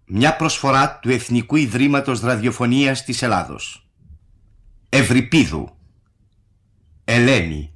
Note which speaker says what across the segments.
Speaker 1: Μια προσφορά του Εθνικού Ιδρύματος Ραδιοφωνίας της Ελλάδος. Ευρυπίδου. Ελένη.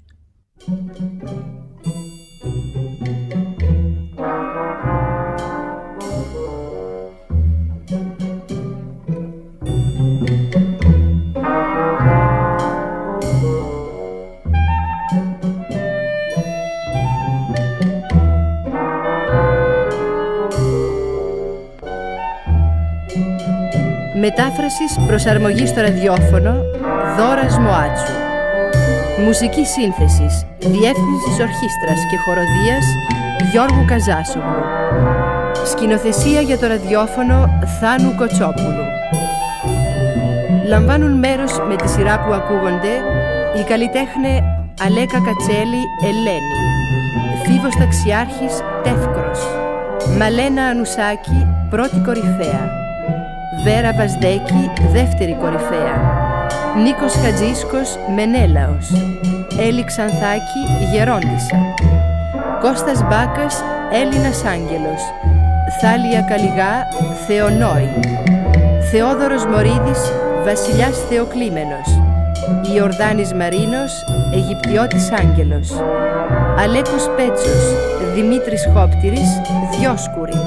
Speaker 2: Μετάφρασης προσαρμογή στο ραδιόφωνο Δώρας Μωάτσου. Μουσική σύνθεσης, διεύθυνσης ορχήστρας και χοροδίας Γιώργου Καζάσογλου. Σκηνοθεσία για το ραδιόφωνο Θάνου Κοτσόπουλου. Λαμβάνουν μέρος με τη σειρά που ακούγονται η καλλιτέχνε Αλέκα Κατσέλη Ελένη, Φίβος Ταξιάρχης Τεύκρος, Μαλένα Ανουσάκη πρώτη κορυφαία, Βέρα Βασδέκη δεύτερη κορυφαία, Νίκος Χατζίσκος Μενέλαος, Έλλη Ξανθάκη Γερόντισσα, Κώστας Μπάκας Έλληνας Άγγελος, Θάλια Καλιγά Θεονόη, Θεόδωρος Μωρίδης Βασιλιάς Θεοκλήμενος, Ιορδάνης Μαρίνος Αιγυπτιώτης Άγγελος, Αλέκος Πέτσος Δημήτρης Χόπτηρης Διόσκουρη.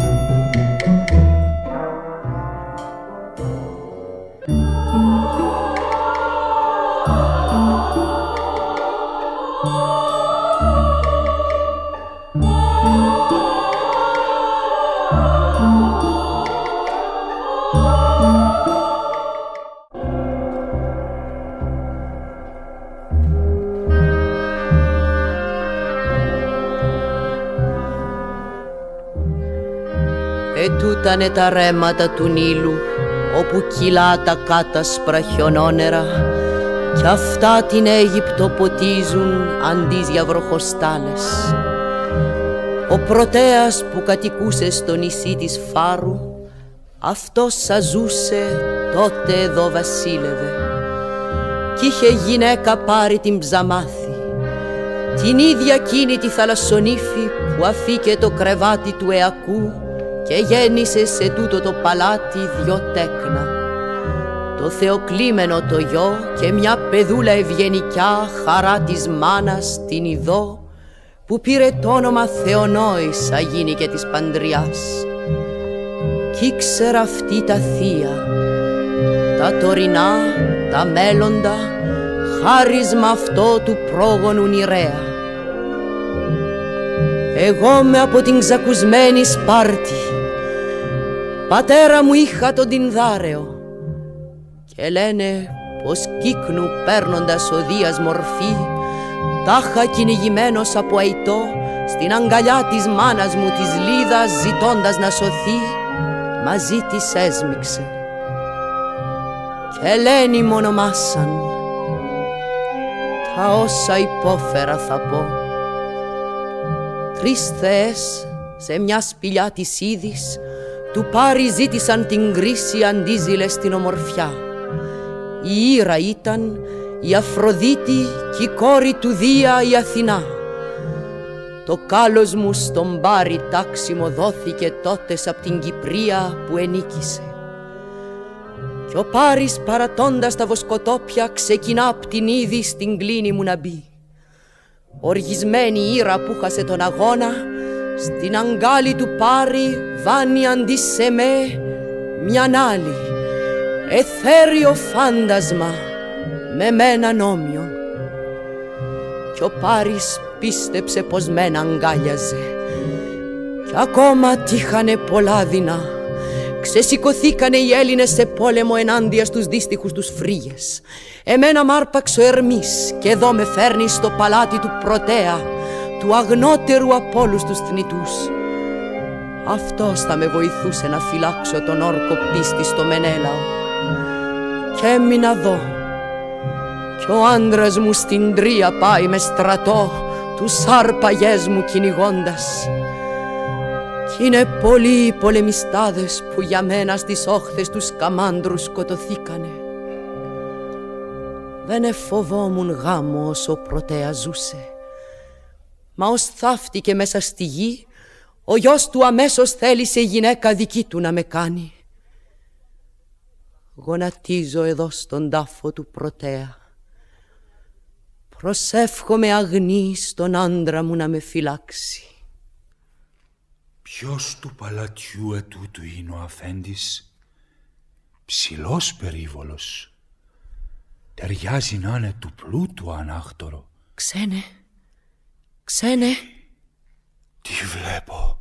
Speaker 3: Ετούτανε τα ρέματα του Νείλου, όπου κυλά τα κάτασπρα χιονόνερα, κι αυτά την Αίγυπτο ποτίζουν αντί για βροχοστάλες. Ο Πρωτέας που κατοικούσε στο νησί της Φάρου, αυτός σα ζούσε τότε εδώ βασίλευε, κι είχε γυναίκα πάρει την Ψαμάθη, την ίδια εκείνη τη θαλασσονύφη που αφήκε το κρεβάτι του Αιακού και γέννησε σε τούτο το παλάτι δυο τέκνα, το Θεοκλήμενο το γιο και μια παιδούλα ευγενικιά, χαρά της μάνας την Ιδώ, που πήρε το όνομα Θεονόησα γίνει και της παντριάς. Κι ήξερα αυτή τα θεία, τα τωρινά, τα μέλλοντα, χάρισμα αυτό του πρόγονου Νηρέα. Εγώ με από την ξακουσμένη Σπάρτη, πατέρα μου είχα τον Τινδάρεο, και λένε πως κύκνου παίρνοντας ο Δίας μορφή, τάχα κυνηγημένος από αϊτό στην αγκαλιά της μάνας μου της Λίδας, ζητώντας να σωθεί, μαζί της έσμιξε. Και Ελένη μ' ονομάσαν, τα όσα υπόφερα θα πω. Τρεις θεές σε μια σπηλιά της Ήδης του Πάρη ζήτησαν την κρίση αντίζηλε στην ομορφιά. Η Ήρα ήταν η Αφροδίτη κι η κόρη του Δία η Αθηνά. Το κάλος μου στον Πάρη τάξιμο δόθηκε τότες απ' την Κυπρία που ενίκησε. Κι ο Πάρης παρατώντας τα βοσκοτόπια ξεκινά απ' την Ήδη στην κλίνη μου να μπει. Οργισμένη Ήρα που χάσε τον αγώνα, στην αγκάλι του Πάρη βάνει αντί σε με μιαν άλλη, εθέριο φάντασμα με μένα νόμιο. Κι ο Πάρης πίστεψε πως μένα αγκάλιαζε, κι ακόμα τύχανε πολλά δεινά. Ξεσηκωθήκανε οι Έλληνες σε πόλεμο ενάντια στους δύστιχους τους Φρύγες. Εμένα μ' άρπαξε ο Ερμής και εδώ με φέρνει στο παλάτι του Πρωτέα, του αγνότερου από όλους τους θνητούς. Αυτός θα με βοηθούσε να φυλάξω τον όρκο πίστη στο Μενέλαο. Κι έμεινα εδώ, κι ο άντρας μου στην Τρία πάει με στρατό τους άρπαγες μου κυνηγώντας. Κι είναι πολλοί οι πολεμιστάδες που για μένα στις όχθες του Σκαμάνδρου σκοτωθήκανε. Δεν εφοβόμουν γάμο όσο ο Πρωτέας ζούσε, μα ως θαύτηκε μέσα στη γη, Ο γιος του αμέσως θέλησε η γυναίκα δική του να με κάνει. Γονατίζω εδώ στον τάφο του Πρωτέα. Προσεύχομαι αγνή στον άντρα μου να με φυλάξει.
Speaker 4: Ποιος του παλατιού ετούτου είναι ο αφέντης? Ψηλός περίβολος. Ταιριάζει να είναι του πλούτου ανάχτορο.
Speaker 3: Ξένε, ξένε.
Speaker 4: Τι βλέπω?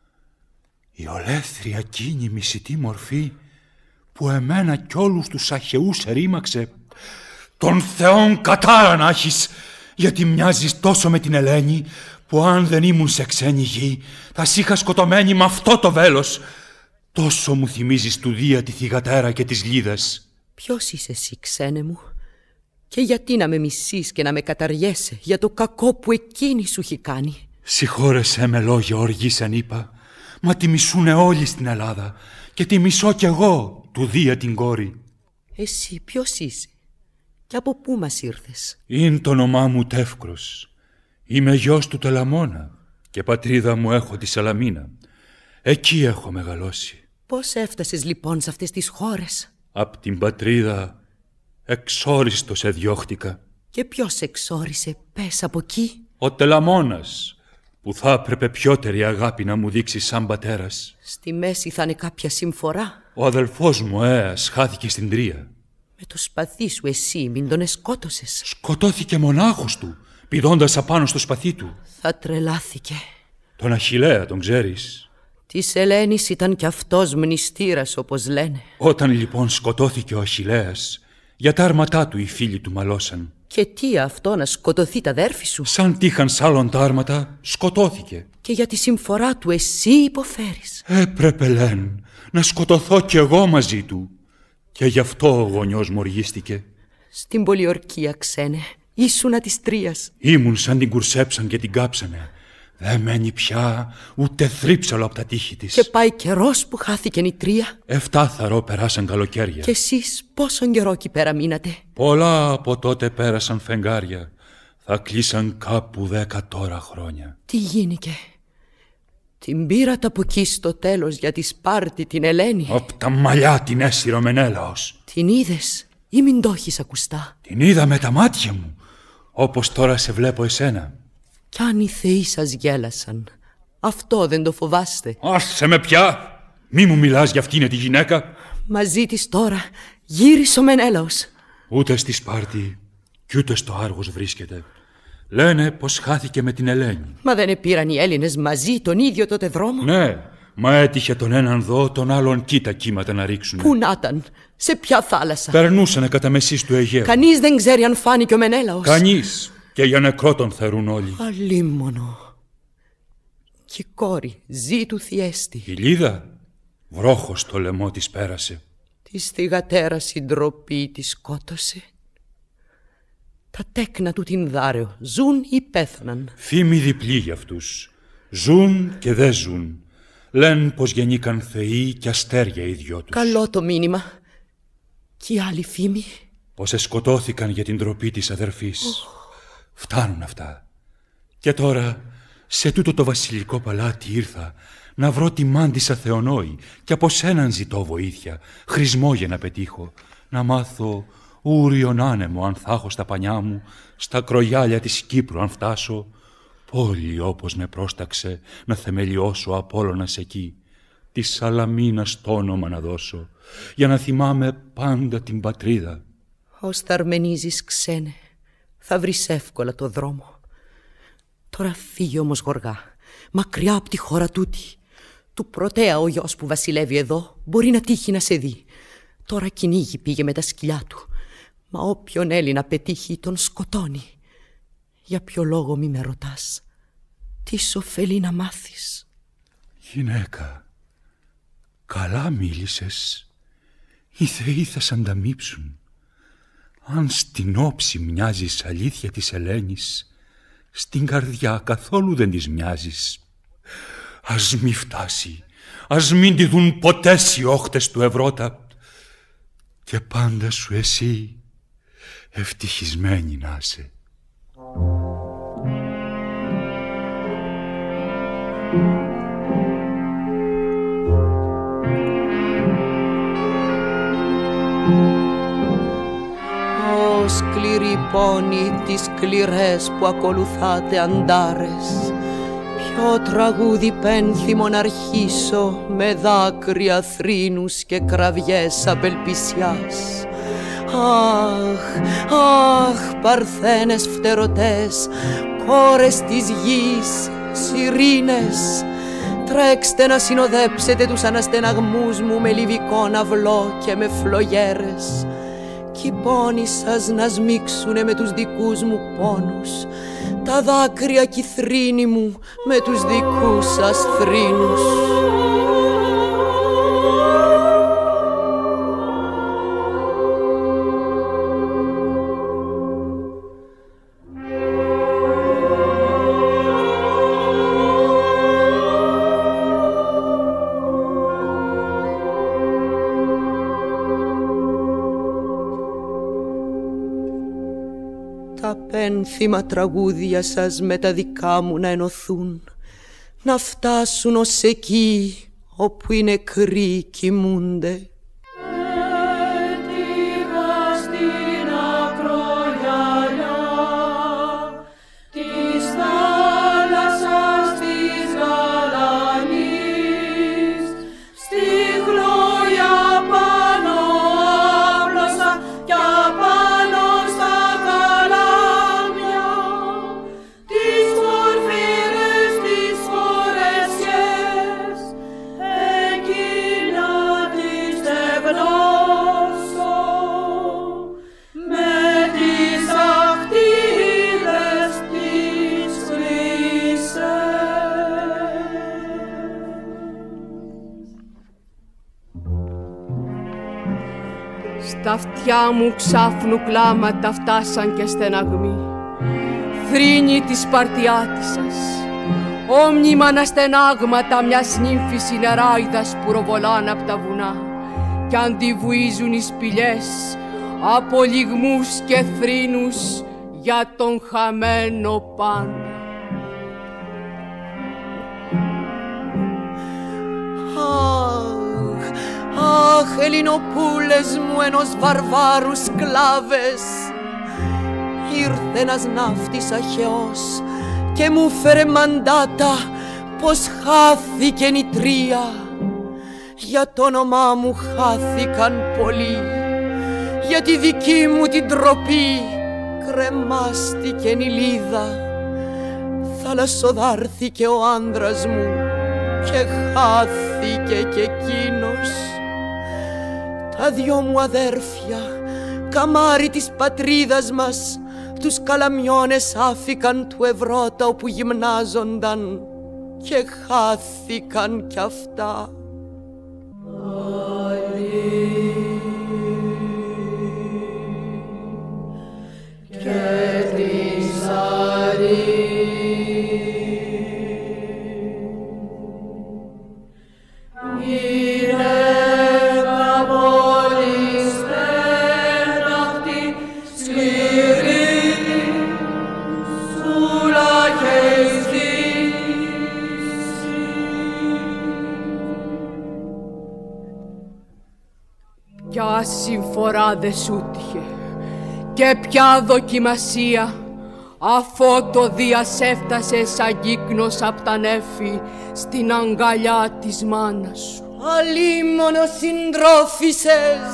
Speaker 4: Η ολέθρια κίνη μισητή μορφή που εμένα κι όλους τους αχαιούς ερήμαξε. Τον Θεόν κατάρα να έχεις, γιατί μοιάζεις τόσο με την Ελένη που αν δεν ήμουν σε ξένη γη θα σ' είχα σκοτωμένη με αυτό το βέλος. Τόσο μου θυμίζεις του Δία τη θυγατέρα και τις Λίδες.
Speaker 3: Ποιος είσαι εσύ, ξένε μου? Και γιατί να με μισείς και να με καταριέσαι για το κακό που εκείνη σου έχει κάνει?
Speaker 4: Συγχώρεσέ με λόγια οργής αν είπα, μα τη μισούνε όλοι στην Ελλάδα και τη μισώ κι εγώ, του Δία την κόρη.
Speaker 3: Εσύ ποιος είσαι και από πού μας ήρθες?
Speaker 4: Είναι το όνομά μου Τεύκρος. Είμαι γιος του Τελαμώνα και πατρίδα μου έχω τη Σαλαμίνα. Εκεί έχω μεγαλώσει.
Speaker 3: Πώς έφτασες λοιπόν σε αυτές τις χώρες?
Speaker 4: Απ' την πατρίδα εξόριστος εδιώχτηκα.
Speaker 3: Και ποιος εξόρισε, πες από εκεί?
Speaker 4: Ο Τελαμώνας, που θα έπρεπε πιότερη αγάπη να μου δείξει σαν πατέρας.
Speaker 3: Στη μέση θα είναι κάποια συμφορά.
Speaker 4: Ο αδελφός μου Αίας χάθηκε στην Τρία.
Speaker 3: Με το σπαθί σου εσύ μην τον εσκότωσες?
Speaker 4: Σκοτώθηκε μονάχος του, πηδώντας απάνω στο σπαθί του.
Speaker 3: Θα τρελάθηκε.
Speaker 4: Τον Αχιλλέα τον ξέρεις?
Speaker 3: Της Ελένης ήταν κι αυτός μνηστήρας όπως λένε.
Speaker 4: Όταν λοιπόν σκοτώθηκε ο Αχιλλέας, για τα άρματά του οι φίλοι του μαλώσαν.
Speaker 3: Και τι αυτό να σκοτωθεί τα αδέρφη σου?
Speaker 4: Σαν τύχαν σ' άλλον τα άρματα, σκοτώθηκε.
Speaker 3: Και για τη συμφορά του εσύ υποφέρεις?
Speaker 4: Έπρεπε λένε να σκοτωθώ κι εγώ μαζί του. Και γι' αυτό ο γονιός μου οργίστηκε.
Speaker 3: Στην πολιορκία, ξένε, ήσουνα της Τρίας.
Speaker 4: Ήμουν σαν την κουρσέψαν και την κάψανε. Δεν μένει πια ούτε θρύψαλο από τα τείχη της.
Speaker 3: Και πάει καιρός που χάθηκεν η Τρία.
Speaker 4: 7 θαρό περάσαν καλοκαίρια.
Speaker 3: Και εσείς πόσον καιρό εκεί πέρα μείνατε?
Speaker 4: Πολλά από τότε πέρασαν φεγγάρια. Θα κλείσαν κάπου 10 τώρα χρόνια.
Speaker 3: Τι γίνηκε? Την πήρατε από εκεί στο τέλος για τη Σπάρτη την Ελένη?
Speaker 4: Απ' τα μαλλιά την έσυρο ο Μενέλαος.
Speaker 3: Την είδες ή μην το έχεις ακουστά?
Speaker 4: Την είδα με τα μάτια μου, όπως τώρα σε βλέπω εσένα.
Speaker 3: Κι αν οι θεοί σας γέλασαν, αυτό δεν το φοβάστε?
Speaker 4: Άσε με πια! Μη μου μιλάς για αυτήν τη γυναίκα.
Speaker 3: Μαζί της τώρα γύρισε ο Μενέλαος.
Speaker 4: Ούτε στη Σπάρτη κι ούτε στο Άργος βρίσκεται. Λένε πως χάθηκε με την Ελένη.
Speaker 3: Μα δεν επήραν οι Έλληνες μαζί τον ίδιο τότε δρόμο?
Speaker 4: Ναι, μα έτυχε τον έναν δω, τον άλλον κοίτα κύματα να ρίξουν.
Speaker 3: Πού να ήταν, σε ποια θάλασσα?
Speaker 4: Περνούσανε κατά μεσής του Αιγαίου.
Speaker 3: Κανείς δεν ξέρει αν φάνηκε ο Μενέλαος.
Speaker 4: Κανείς. Και για νεκρό τον θερούν όλοι.
Speaker 3: Αλίμονο. Κι η κόρη ζει του Θιέστη.
Speaker 4: Η Λίδα βρόχος το λαιμό της πέρασε.
Speaker 3: Της θυγατέρας η ντροπή τη σκότωσε. Τα τέκνα του την δάρεω ζουν ή πέθαναν?
Speaker 4: Φήμη διπλή για αυτούς. Ζουν και δεν ζουν. Λένε πως γεννήκαν θεοί και αστέρια οι δυο τους.
Speaker 3: Καλό το μήνυμα. Κι η άλλη φήμη?
Speaker 4: Πως σκοτώθηκαν για την ντροπή της αδερφής. Φτάνουν αυτά. Και τώρα σε τούτο το βασιλικό παλάτι ήρθα να βρω τη μάντισσα Θεονόη και από σέναν ζητώ βοήθεια, χρησμό για να πετύχω, να μάθω ούριον άνεμο αν θα έχω στα πανιά μου, στα κρογιάλια της Κύπρου αν φτάσω, πόλη όπως με πρόσταξε να θεμελιώσω Απόλλωνας εκεί, τη Σαλαμίνας το όνομα να δώσω, για να θυμάμαι πάντα την πατρίδα.
Speaker 3: Ως θα αρμενίζεις, ξένε, θα βρεις εύκολα το δρόμο. Τώρα φύγει όμως γοργά, μακριά από τη χώρα τούτη. Του Πρωτέα ο γιος που βασιλεύει εδώ μπορεί να τύχει να σε δει. Τώρα κυνήγι πήγε με τα σκυλιά του, μα όποιον Έλληνα πετύχει τον σκοτώνει. Για ποιο λόγο μη με ρωτάς? Τι σ' ωφελεί να μάθεις?
Speaker 4: Γυναίκα, καλά μίλησες. Οι θεοί θα σ' ανταμείψουν. Αν στην όψη μοιάζεις αλήθεια της Ελένης, στην καρδιά καθόλου δεν της μοιάζεις. Ας μη φτάσει, ας μην τη δουν ποτέ οι όχτες του Ευρώτα. Και πάντα σου εσύ ευτυχισμένη να είσαι.
Speaker 3: πιο σκληρή πόνη τις σκληρές που ακολουθάτε αντάρες. Ποιο τραγούδι πένθυμο να αρχίσω με δάκρυα θρήνους και κραυγές απελπισιάς. Αχ, αχ, παρθένες φτερωτές, κόρες της γης, σιρήνες, τρέξτε να συνοδέψετε τους αναστεναγμούς μου με λιβικό ναυλό και με φλογέρες. Κι οι πόνοι σας να σμίξουνε με τους δικούς μου πόνους, τα δάκρυα κι οι θρήνοι μου με τους δικούς σας θρήνους. Τα πένθυμα τραγούδια σας με τα δικά μου να ενωθούν, να φτάσουν ως εκεί όπου οι νεκροί κοιμούνται.
Speaker 2: Στα αυτιά μου ξάφνου κλάματα φτάσαν και στεναγμοί, θρήνη της Σπαρτιάτισσας, όμνημα αναστενάγματα μιας νύμφης νεράιδας που ροβολάν απ' τα βουνά κι αντιβουίζουν οι σπηλιές από λυγμούς και θρήνους για τον χαμένο Παν.
Speaker 3: Αχ, Ελληνοπούλες μου ενός βαρβάρου σκλάβες, ήρθε ένας ναύτης αχαιός και μου φέρε μαντάτα πως χάθηκεν η Τρία. Για το όνομά μου χάθηκαν πολλοί, για τη δική μου την τροπή κρεμάστηκεν η Λίδα. Θαλασσοδάρθηκε ο άνδρας μου και χάθηκε κι εκείνος. Τα δυο μου αδέρφια, καμάρι της πατρίδας μας, τους καλαμιώνες άφηκαν του Ευρώτα όπου γυμνάζονταν και χάθηκαν κι αυτά. Και τη Σαρή
Speaker 2: Ποια συμφορά δε σου τύχε και ποια δοκιμασία, αφού το Δίας έφτασε σαν κύκνος απ' τα νέφη στην αγκαλιά της μάνας σου.
Speaker 3: Αλίμονο συντρόφισσες,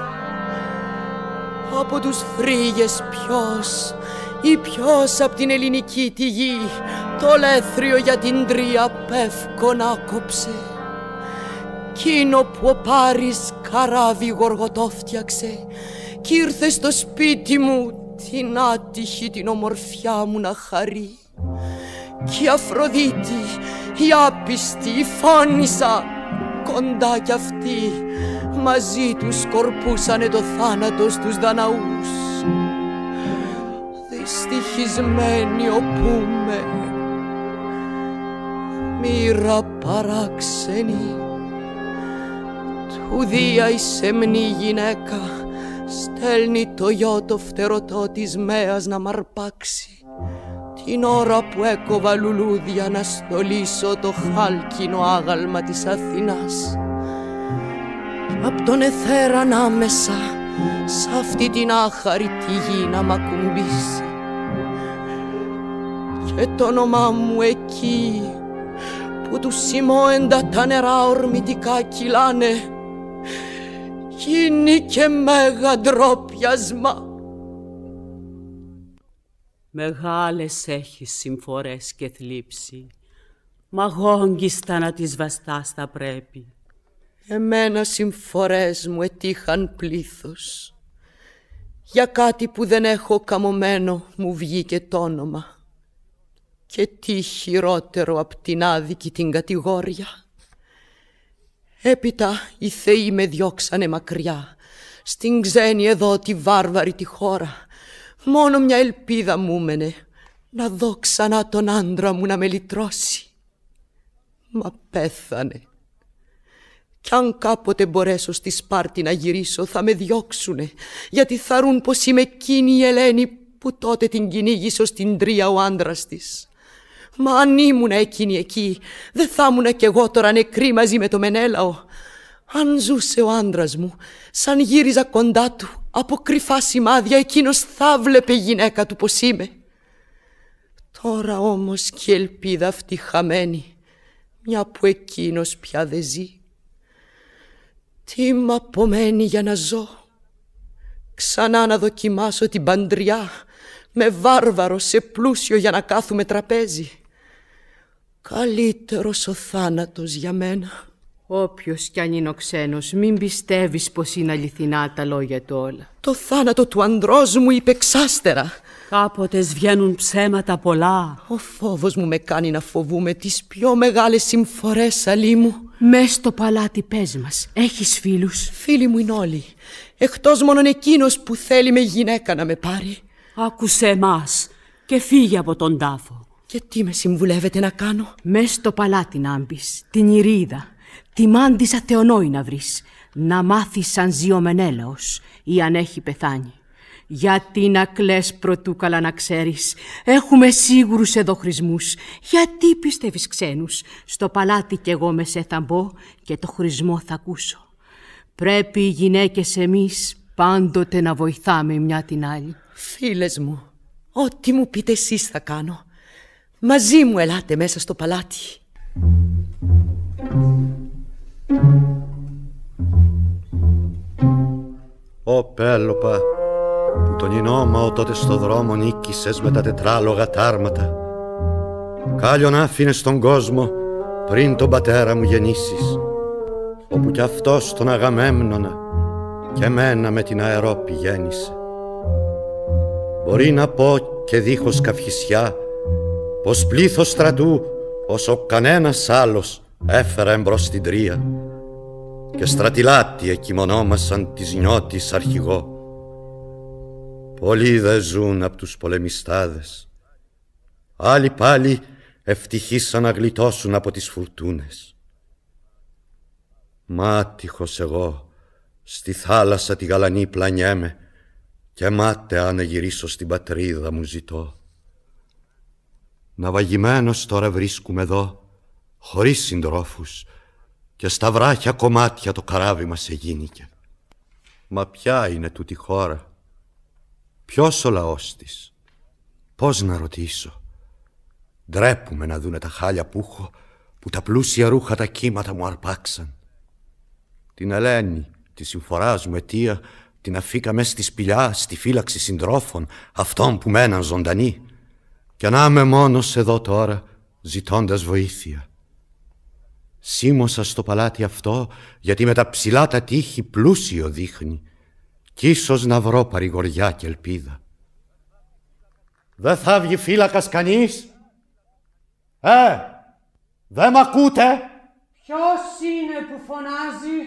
Speaker 3: από τους φρύγες ποιος ή ποιος απ' την ελληνική τη γη το λέθριο για την Τρία πεύκον άκοψε. Κείνο που ο Πάρης καράβι γοργοτόφτιαξε κι ήρθε στο σπίτι μου την άτυχη την ομορφιά μου να χαρεί. Κι η Αφροδίτη, η άπιστη, η Φόνισσα, κοντά κι αυτοί μαζί τους σκορπούσανε το θάνατο στους Δαναούς. Δυστυχισμένοι οπούμε, μοίρα παράξενη, του Δία η σεμνή γυναίκα στέλνει το γιο το φτερωτό της Μέας να μ' αρπάξει την ώρα που έκοβα λουλούδια να στολίσω το χάλκινο άγαλμα της Αθηνάς. Απ' τον εθέραν άμεσα σ' αυτή την άχαρη τη γη να μ' ακουμπήσει. Και το όνομά μου εκεί που του σημόεντα τα νερά ορμητικά κυλάνε γίνει και μέγα ντρόπιασμα.
Speaker 5: Μεγάλες έχεις συμφορές και θλίψη, μα γόγγιστα να τις βαστάς θα πρέπει.
Speaker 3: Εμένα συμφορές μου ετύχαν πλήθος. Για κάτι που δεν έχω καμωμένο μου βγήκε το όνομα. Και τι χειρότερο απ' την άδικη την κατηγόρια. Έπειτα οι θεοί με διώξανε μακριά, στην ξένη εδώ τη βάρβαρη τη χώρα. Μόνο μια ελπίδα μου έμενε, να δω ξανά τον άντρα μου να με λυτρώσει. Μα πέθανε. Κι αν κάποτε μπορέσω στη Σπάρτη να γυρίσω θα με διώξουνε, γιατί θαρούν πως είμαι εκείνη η Ελένη που τότε την κυνήγησε ως την Τρία ο άντρας της. Μα αν ήμουνα εκείνη εκεί, δεν θα ήμουνα κι εγώ τώρα νεκρή μαζί με το Μενέλαο. Αν ζούσε ο άντρας μου, σαν γύριζα κοντά του, από κρυφά σημάδια εκείνος θα βλέπε γυναίκα του πως είμαι. Τώρα όμως κι η ελπίδα αυτή χαμένη, μια που εκείνος πια δεν ζει. Τι μ' απομένει για να ζω? Ξανά να δοκιμάσω την παντριά, με βάρβαρο σε πλούσιο για να κάθουμε τραπέζι. Καλύτερος ο θάνατος για μένα.
Speaker 2: Όποιος κι αν είναι ο ξένος, μην πιστεύεις πως είναι αληθινά τα λόγια του όλα.
Speaker 3: Το θάνατο του ανδρός μου είπε εξάστερα.
Speaker 5: Κάποτε βγαίνουν ψέματα πολλά.
Speaker 3: Ο φόβος μου με κάνει να φοβούμαι τις πιο μεγάλες συμφορές, Αλή μου.
Speaker 2: Μες στο παλάτι πες μας, έχεις φίλους?
Speaker 3: Φίλοι μου είναι όλοι, εκτός μόνον εκείνος που θέλει με γυναίκα να με πάρει.
Speaker 5: Άκουσε εμάς και φύγε από τον τάφο.
Speaker 3: Και τι με συμβουλεύετε να κάνω?
Speaker 2: Μες στο παλάτι να μπεις, την Ηρίδα, τη μάντισα Θεονόη να βρεις, να μάθεις αν ζει ο Μενέλαος ή αν έχει πεθάνει. Γιατί να κλαις προτού καλά να ξέρεις? Έχουμε σίγουρους εδώ χρησμούς. Γιατί πιστεύεις ξένους? Στο παλάτι κι εγώ με σε θα μπω και το χρησμό θα ακούσω. Πρέπει οι γυναίκες εμείς πάντοτε να βοηθάμε η μια την άλλη.
Speaker 3: Φίλες μου, ό,τι μου πείτε εσείς θα κάνω. Μαζί μου ελάτε μέσα στο παλάτι.
Speaker 6: Ω Πέλοπα, που τον Ινόμαο τότε στο δρόμο νίκησες με τα τετράλογα τάρματα, κάλιον άφηνες στον κόσμο πριν τον πατέρα μου γεννήσεις, όπου κι αυτός τον Αγαμέμνονα και εμένα με την Αερόπη γέννησε. Μπορεί να πω και δίχως καυχησιά πως πλήθος στρατού όσο κανένας άλλος έφερα εμπρός στην Τρία και στρατιλάτοι εκειμονόμασαν της νιώτης αρχηγό. Πολλοί δε ζουν απ' τους πολεμιστάδες, άλλοι πάλι ευτυχήσαν να γλιτώσουν από τις φουρτούνες. Μάτυχος εγώ στη θάλασσα τη γαλανή πλανιέμαι και μάταια να γυρίσω στην πατρίδα μου ζητώ. Ναυαγημένος τώρα βρίσκουμε εδώ, χωρίς συντρόφους, και στα βράχια κομμάτια το καράβι μας εγίνηκε. Μα ποια είναι τούτη χώρα? Ποιος ο λαός της? Πώς να ρωτήσω? Ντρέπουμε να δούνε τα χάλια που έχω, που τα πλούσια ρούχα τα κύματα μου αρπάξαν. Την Ελένη, τη συμφοράς μου αιτία, την αφήκα μες στη σπηλιά, στη φύλαξη συντρόφων, αυτών που μέναν ζωντανοί. Και να είμαι μόνος εδώ τώρα, ζητώντας βοήθεια. Σίμωσα στο παλάτι αυτό, γιατί με τα ψηλά τα τείχη πλούσιο δείχνει, κι ίσως να βρω παρηγοριά και ελπίδα. Δεν θα βγει φύλακας κανείς? Δεν μ' ακούτε?
Speaker 5: Ποιος είναι που φωνάζει?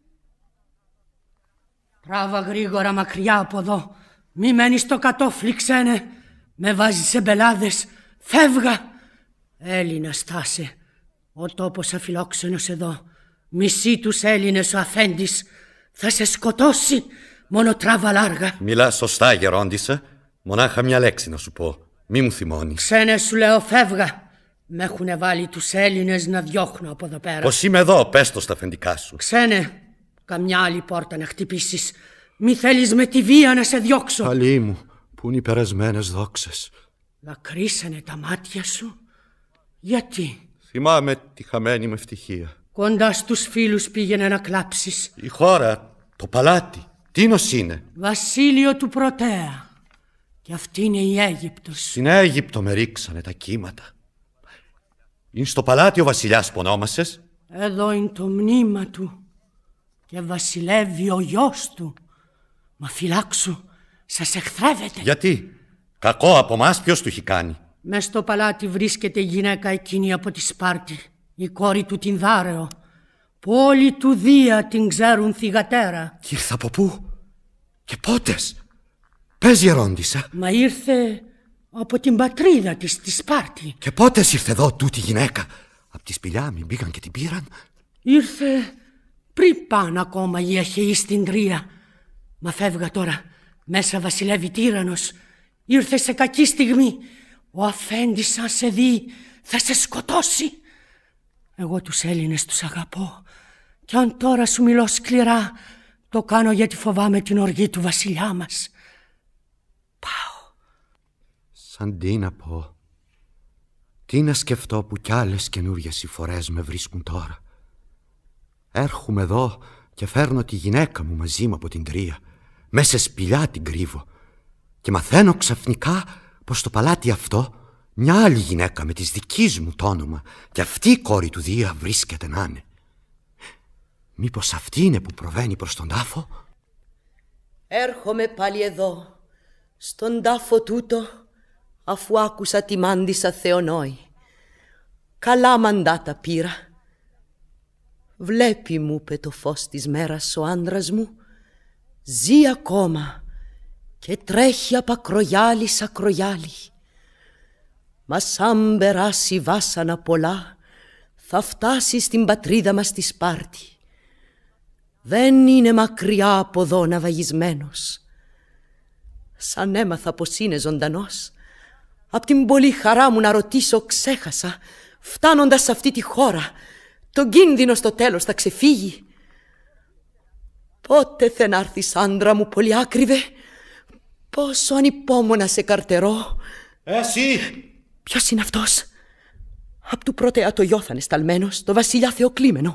Speaker 5: Τράβα γρήγορα μακριά από εδώ. Μη μένεις στο κατόφλι, ξένε. Με βάζεις σε μπελάδες. Φεύγα. Έλληνα στάσε. Ο τόπος αφιλόξενος εδώ. Μισεί τους Έλληνες ο αφέντης. Θα σε σκοτώσει. Μόνο τράβα λάργα.
Speaker 6: Μιλά σωστά, γερόντισσα. Μονάχα μια λέξη να σου πω. Μη μου θυμώνεις.
Speaker 5: Ξένε, σου λέω, φεύγα. Με έχουνε βάλει τους Έλληνες να διώχνω από εδώ πέρα.
Speaker 6: Πως είμαι εδώ, πες το στα αφεντικά σου.
Speaker 5: Ξένε, καμιά άλλη πόρτα να χτυπήσεις. Μη θέλεις με τη βία να σε διώξω.
Speaker 6: Αλή μου, που είναι οι περασμένες δόξες.
Speaker 5: Δακρύσανε τα μάτια σου. Γιατί?
Speaker 6: Θυμάμαι τη χαμένη μου ευτυχία.
Speaker 5: Κοντά στους φίλους πήγαινε να κλάψεις.
Speaker 6: Η χώρα, το παλάτι, τίνος είναι?
Speaker 5: Βασίλειο του Πρωτέα. Και αυτή είναι η Αίγυπτος.
Speaker 6: Στην Αίγυπτο με ρίξανε τα κύματα. Είναι στο παλάτι ο βασιλιάς που ονόμασες?
Speaker 5: Εδώ είναι το μνήμα του. Και βασιλεύει ο γιος του. Μα φυλάξου, σας εχθρεύεται.
Speaker 6: Γιατί? Κακό από μας ποιος του έχει κάνει?
Speaker 5: Μες στο παλάτι βρίσκεται η γυναίκα εκείνη από τη Σπάρτη, η κόρη του Τινδάρεο, που όλοι του Δία την ξέρουν θυγατέρα.
Speaker 6: Και ήρθε από πού? Και πότες? Πες γερόντισσα.
Speaker 5: Μα ήρθε από την πατρίδα της, τη Σπάρτη.
Speaker 6: Και πότες ήρθε εδώ τούτη γυναίκα? Απ' τη σπηλιά μην μπήκαν και την πήραν?
Speaker 5: Ήρθε πριν πάνε ακόμα οι Αχαιοί στην Τρία. Μα φεύγα τώρα, μέσα βασιλεύει τύραννος. Ήρθε σε κακή στιγμή. Ο αφέντης αν σε δει θα σε σκοτώσει. Εγώ τους Έλληνες τους αγαπώ. Κι αν τώρα σου μιλώ σκληρά, το κάνω γιατί φοβάμαι την οργή του βασιλιά μας. Πάω.
Speaker 6: Σαν τι να πω? Τι να σκεφτώ που κι άλλες καινούριες συμφορές με βρίσκουν τώρα? Έρχομαι εδώ και φέρνω τη γυναίκα μου μαζί μου από την Τρία. Μέσα σε σπηλιά την κρύβω. Και μαθαίνω ξαφνικά πως στο παλάτι αυτό μια άλλη γυναίκα με της δικής μου το όνομα και αυτή η κόρη του Δία βρίσκεται να είναι. Μήπως αυτή είναι που προβαίνει προς τον τάφο?
Speaker 3: Έρχομαι πάλι εδώ, στον τάφο τούτο, αφού άκουσα τη μάντισσα Θεονόη. Καλά μαντάτα πήρα. Βλέπει, μου είπε το φως της μέρας ο άντρας μου, ζει ακόμα και τρέχει απ' ακρογιάλι σ' ακρογιάλι. Μα σαν περάσει βάσανα πολλά, θα φτάσει στην πατρίδα μας τη Σπάρτη. Δεν είναι μακριά από εδώ ναυαγισμένος. Σαν έμαθα πως είναι ζωντανός, απ' την πολύ χαρά μου να ρωτήσω ξέχασα, φτάνοντας σε αυτή τη χώρα, τον κίνδυνο στο τέλος θα ξεφύγει. Πότε θε να έρθεις, άντρα μου πολύ άκριβε? Πόσο ανυπόμονα σε καρτερώ.
Speaker 6: Εσύ!
Speaker 3: Ποιος είναι αυτός? Απ' του Πρωτέα το γιώθανε σταλμένος, το βασιλιά Θεοκλήμενο.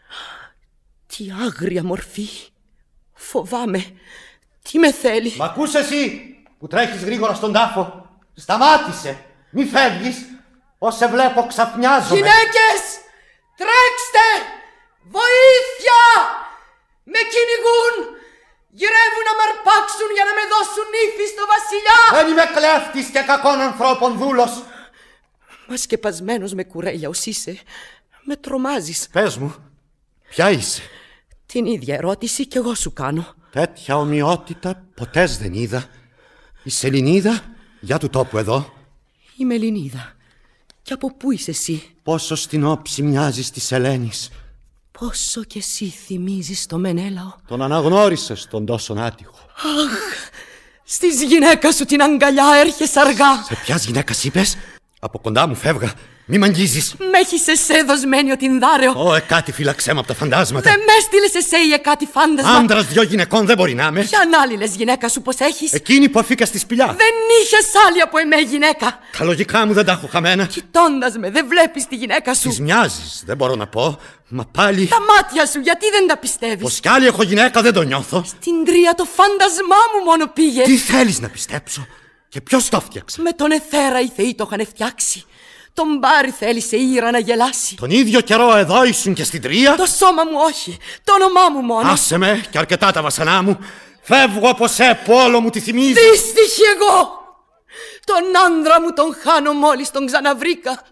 Speaker 3: Τι άγρια μορφή. Φοβάμαι. Τι με θέλει?
Speaker 6: Μ' ακούς εσύ που τρέχεις γρήγορα στον τάφο? Σταμάτησε. Μη φεύγεις. Ως σε βλέπω ξαφνιάζομαι.
Speaker 3: Γυναίκες! Τρέξτε! Βοήθεια! Με κυνηγούν! Γυρεύουν να με αρπάξουν για να με δώσουν ύφη στο βασιλιά!
Speaker 6: Δεν είμαι κλέφτης και κακών ανθρώπων δούλος.
Speaker 3: Μα σκεπασμένος με κουρέλια ως είσαι, με τρομάζεις.
Speaker 6: Πες μου, ποια είσαι?
Speaker 3: Την ίδια ερώτηση κι εγώ σου κάνω.
Speaker 6: Τέτοια ομοιότητα ποτέ δεν είδα. Είσαι Ελληνίδα? Για του τόπου εδώ.
Speaker 3: Είμαι Ελληνίδα. Κι από πού είσαι εσύ?
Speaker 6: Πόσο στην όψη μοιάζεις της Ελένης.
Speaker 3: Πόσο κι εσύ θυμίζεις το Μενέλαο.
Speaker 6: Τον αναγνώρισες τον τόσο άτυχο.
Speaker 3: Αχ, στις γυναίκα σου την αγκαλιά έρχεσαι αργά.
Speaker 6: Σε ποιας γυναίκας είπες? Από κοντά μου φεύγα. Μη μ' αγγίζεις.
Speaker 3: Μ' έχεις εσέ δοσμένη ο Τινδάρεο.
Speaker 6: Κάτι φύλαξέ με από τα φαντάσματα.
Speaker 3: Δεν με έστειλες εσέ ή κάτι φάντασμα.
Speaker 6: Άντρας δυο γυναικών δεν μπορεί να είμαι.
Speaker 3: Ποιαν άλλη λες γυναίκα σου πως έχεις?
Speaker 6: Εκείνη που αφήκα στη σπηλιά.
Speaker 3: Δεν είχες άλλη από εμέ γυναίκα.
Speaker 6: Τα λογικά μου δεν τα έχω χαμένα.
Speaker 3: Κοιτώντας με δεν βλέπεις τη γυναίκα σου.
Speaker 6: Της μοιάζεις, δεν μπορώ να πω. Μα πάλι.
Speaker 3: Τα μάτια σου γιατί δεν τα πιστεύεις?
Speaker 6: Πως κι άλλη έχω γυναίκα δεν το νιώθω.
Speaker 3: Στην Τρία το φάντασμά μου μόνο πήγε.
Speaker 6: Τι θέλεις να πιστέψω? Και ποιος το φτιάξε?
Speaker 3: Με τον εθέρα οι θεοί το είχαν φτιάξει. Τον Μπάρι θέλησε η Ήρα να γελάσει.
Speaker 6: Τον ίδιο καιρό εδώ ήσουν και στην Τρία.
Speaker 3: Το σώμα μου όχι, το όνομά μου μόνο.
Speaker 6: Άσε με και αρκετά τα βασανά μου. Φεύγω από σε που όλο μου τη θυμίζει.
Speaker 3: Δύστιχη εγώ. Τον άντρα μου τον χάνω μόλις τον ξαναβρήκα.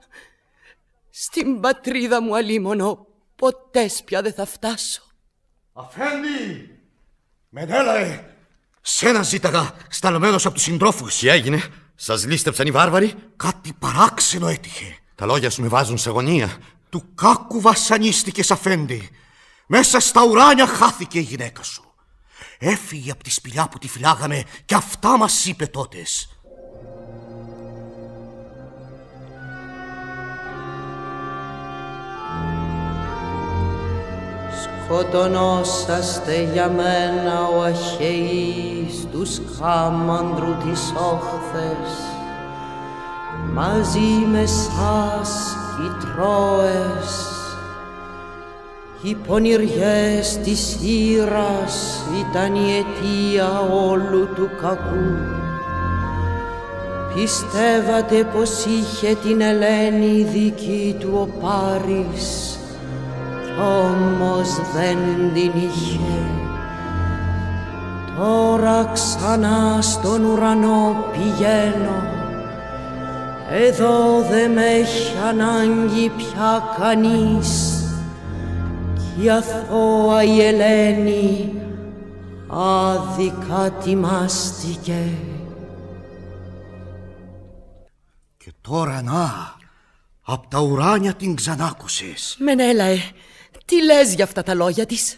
Speaker 3: Στην πατρίδα μου αλίμονο ποτέ πια δεν θα φτάσω.
Speaker 7: Αφέντη! Μενέλαε! Σένα ζήταγα σταλμένος από τους συντρόφους.
Speaker 6: Τι έγινε? Σας λίστεψαν οι βάρβαροι?
Speaker 7: Κάτι παράξενο έτυχε.
Speaker 6: Τα λόγια σου με βάζουν σε αγωνία.
Speaker 7: Του κάκου βασανίστηκες, αφέντη. Μέσα στα ουράνια χάθηκε η γυναίκα σου. Έφυγε από τη σπηλιά που τη φυλάγαμε και αυτά μας είπε τότες.
Speaker 3: Σκοτωνόσαστε για μένα ο Αχαιείς τους χάμανδρου τις όχθες. Μαζί με σας οι Τρόες, οι πονηριές της Ήρας ήταν η αιτία όλου του κακού. Πιστεύατε πως είχε την Ελένη δική του ο Πάρης, κι όμως δεν την είχε. Τώρα ξανά στον ουρανό πηγαίνω, εδώ δε με έχει ανάγκη πια κανείς, κι η αθώα η Ελένη άδικα τιμάστηκε.
Speaker 7: Και τώρα να, απ' τα ουράνια την ξανάκουσες.
Speaker 3: Μενέλαε, τι λες για αυτά τα λόγια της?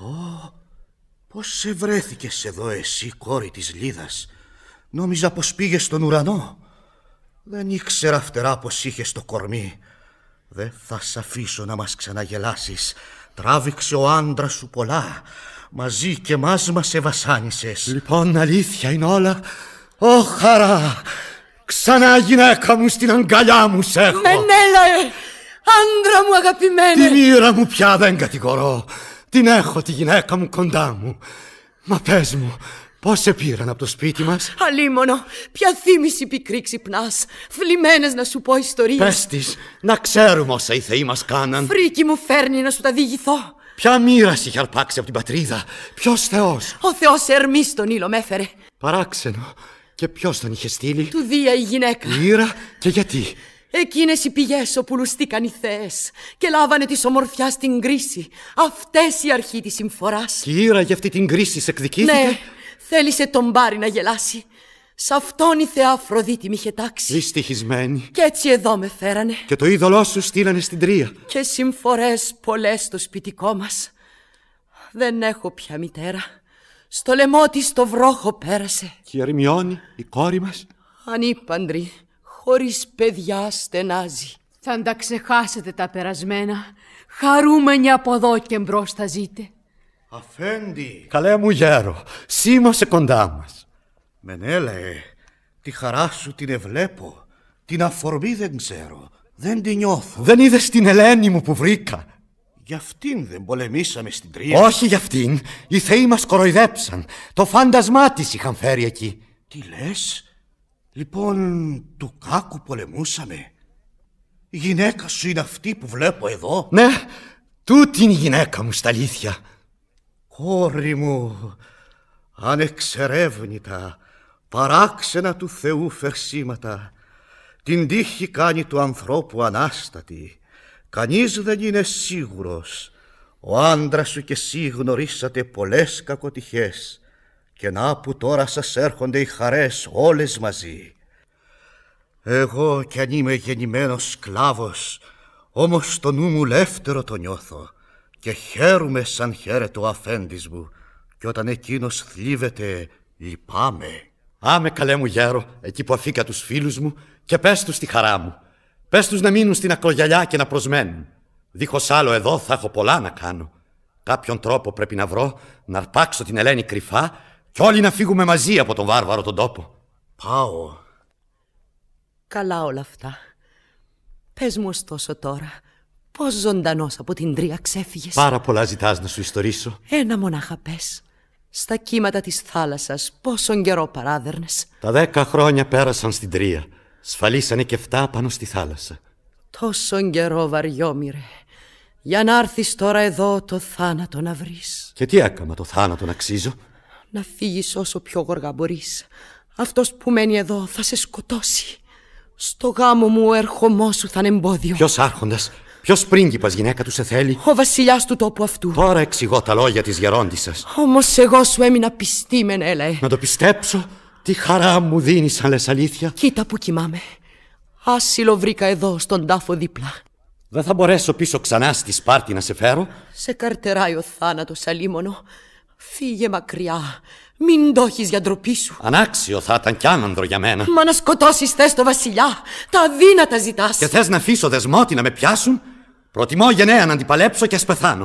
Speaker 7: Πώς σε βρέθηκες εδώ εσύ, κόρη της Λίδας? Νόμιζα πως πήγες στον ουρανό. Δεν ήξερα φτερά πως είχες το κορμί. Δεν θα σ' αφήσω να μας ξαναγελάσεις. Τράβηξε ο άντρας σου πολλά. Μαζί και μας σε βασάνισες.
Speaker 6: Λοιπόν, αλήθεια είναι όλα. Ω χαρά! Ξανά γυναίκα μου στην αγκαλιά μου σ' έχω.
Speaker 3: Μενέλαε, άντρα μου αγαπημένε.
Speaker 6: Τη μοίρα μου πια δεν κατηγορώ. Την έχω τη γυναίκα μου κοντά μου. Μα πες μου, πώς σε πήραν από το σπίτι μας?
Speaker 3: Αλίμονο, ποια θύμηση πικρή ξυπνάς. Θλιμμένες να σου πω ιστορίες.
Speaker 6: Πες της, να ξέρουμε όσα οι θεοί μας κάναν.
Speaker 3: Φρίκι μου φέρνει να σου τα διηγηθώ.
Speaker 6: Ποια μοίρα είχε αρπάξει από την πατρίδα? Ποιος θεός?
Speaker 3: Ο Θεός Ερμής τον ήλο με έφερε.
Speaker 6: Παράξενο. Και ποιος τον είχε στείλει?
Speaker 3: Του Δία η γυναίκα.
Speaker 6: Η Ήρα. Και γιατί?
Speaker 3: Εκείνες οι πηγές όπου λουστήκαν οι θεές και λάβανε της ομορφιάς την κρίση. Αυτές η αρχή της συμφοράς.
Speaker 6: Και η Ήρα για αυτή την κρίση σε εκδικήθηκε?
Speaker 3: Ναι, θέλησε τον Πάρη να γελάσει. Σ' αυτόν η θεά Αφροδίτη μ' είχε τάξει.
Speaker 6: Δυστυχισμένη.
Speaker 3: Κι έτσι εδώ με φέρανε.
Speaker 6: Και το είδωλό σου στείλανε στην Τρία.
Speaker 3: Και συμφορές πολλές στο σπιτικό μας. Δεν έχω πια μητέρα. Στο λαιμό της το βρόχο πέρασε.
Speaker 6: Και η Ερμιόνη, η κόρη μας?
Speaker 3: Ανήπαντρη, χωρίς παιδιά στενάζει.
Speaker 2: Θα τα ξεχάσετε τα περασμένα. Χαρούμενοι από εδώ και μπρος θα ζείτε.
Speaker 7: Αφέντη.
Speaker 6: Καλέ μου γέρο, σήμωσε κοντά μας.
Speaker 7: Μενέλαε, τη χαρά σου την εβλέπω. Την αφορμή δεν ξέρω. Δεν την νιώθω.
Speaker 6: Δεν είδες την Ελένη μου που βρήκα?
Speaker 7: Γι' αυτήν δεν πολεμήσαμε στην Τρία?
Speaker 6: Όχι γι' αυτήν. Οι θεοί μας κοροϊδέψαν. Το φάντασμά της είχαν φέρει εκεί.
Speaker 7: Τι λες? Λοιπόν, του κάκου πολεμούσαμε. Η γυναίκα σου είναι αυτή που βλέπω εδώ?
Speaker 6: Ναι, τούτη είναι η γυναίκα μου στα αλήθεια.
Speaker 7: Κόρη μου, ανεξερεύνητα, παράξενα του Θεού φερσίματα, την τύχη κάνει του ανθρώπου ανάστατη. Κανείς δεν είναι σίγουρος. Ο άντρας σου και εσύ γνωρίσατε πολλές κακοτυχές, και να που τώρα σας έρχονται οι χαρές όλες μαζί. Εγώ κι αν είμαι γεννημένος σκλάβος, όμως το νου μου λεύτερο το νιώθω και χαίρομαι σαν χαίρεται ο αφέντης μου, και όταν εκείνος θλίβεται λυπάμαι.
Speaker 6: Άμε καλέ μου γέρο, εκεί που αφήκα τους φίλους μου, και πες τους τη χαρά μου. Πες τους να μείνουν στην ακρογιαλιά και να προσμένουν. Δίχως άλλο εδώ θα έχω πολλά να κάνω. Κάποιον τρόπο πρέπει να βρω, να αρπάξω την Ελένη κρυφά κι όλοι να φύγουμε μαζί από τον βάρβαρο τον τόπο.
Speaker 7: Πάω.
Speaker 3: Καλά όλα αυτά. Πες μου ωστόσο τώρα, πώς ζωντανός από την Τρία ξέφυγες?
Speaker 6: Πάρα πολλά ζητάς να σου ιστορήσω.
Speaker 3: Ένα μονάχα πες. Στα κύματα της θάλασσας πόσον καιρό παράδερνες?
Speaker 6: Τα 10 χρόνια πέρασαν στην Τρία. Σφαλίσανε και 7 πάνω στη θάλασσα.
Speaker 3: Τόσον καιρό βαριόμοιρε, για να έρθεις τώρα εδώ το θάνατο να βρεις.
Speaker 6: Και τι έκαμα το θάνατο να αξίζω?
Speaker 3: Να φύγεις όσο πιο γοργά μπορείς. Αυτός που μένει εδώ θα σε σκοτώσει. Στο γάμο μου ο ερχομός σου θα είναι εμπόδιο.
Speaker 6: Ποιος άρχοντας, ποιος πρίγκιπας γυναίκα του σε θέλει?
Speaker 3: Ο βασιλιάς του τόπου αυτού.
Speaker 6: Τώρα εξηγώ τα λόγια της γερόντισσας.
Speaker 3: Όμως εγώ σου έμεινα πιστή, Μενέλαε.
Speaker 6: Να το πιστέψω? Τι χαρά μου δίνεις αν λες αλήθεια.
Speaker 3: Κοίτα που κοιμάμαι. Άσυλο βρήκα εδώ στον τάφο δίπλα.
Speaker 6: Δεν θα μπορέσω πίσω ξανά στη Σπάρτη να σε φέρω.
Speaker 3: Σε καρτεράει ο θάνατος, αλίμονο. Φύγε μακριά. Μην το έχεις για ντροπή σου.
Speaker 6: Ανάξιο θα ήταν κι άνανδρο για μένα.
Speaker 3: Μα να σκοτώσεις θες το βασιλιά. Τα αδύνατα ζητάς.
Speaker 6: Και θες να αφήσω δεσμότη να με πιάσουν? Προτιμώ γενναία να αντιπαλέψω και ας πεθάνω.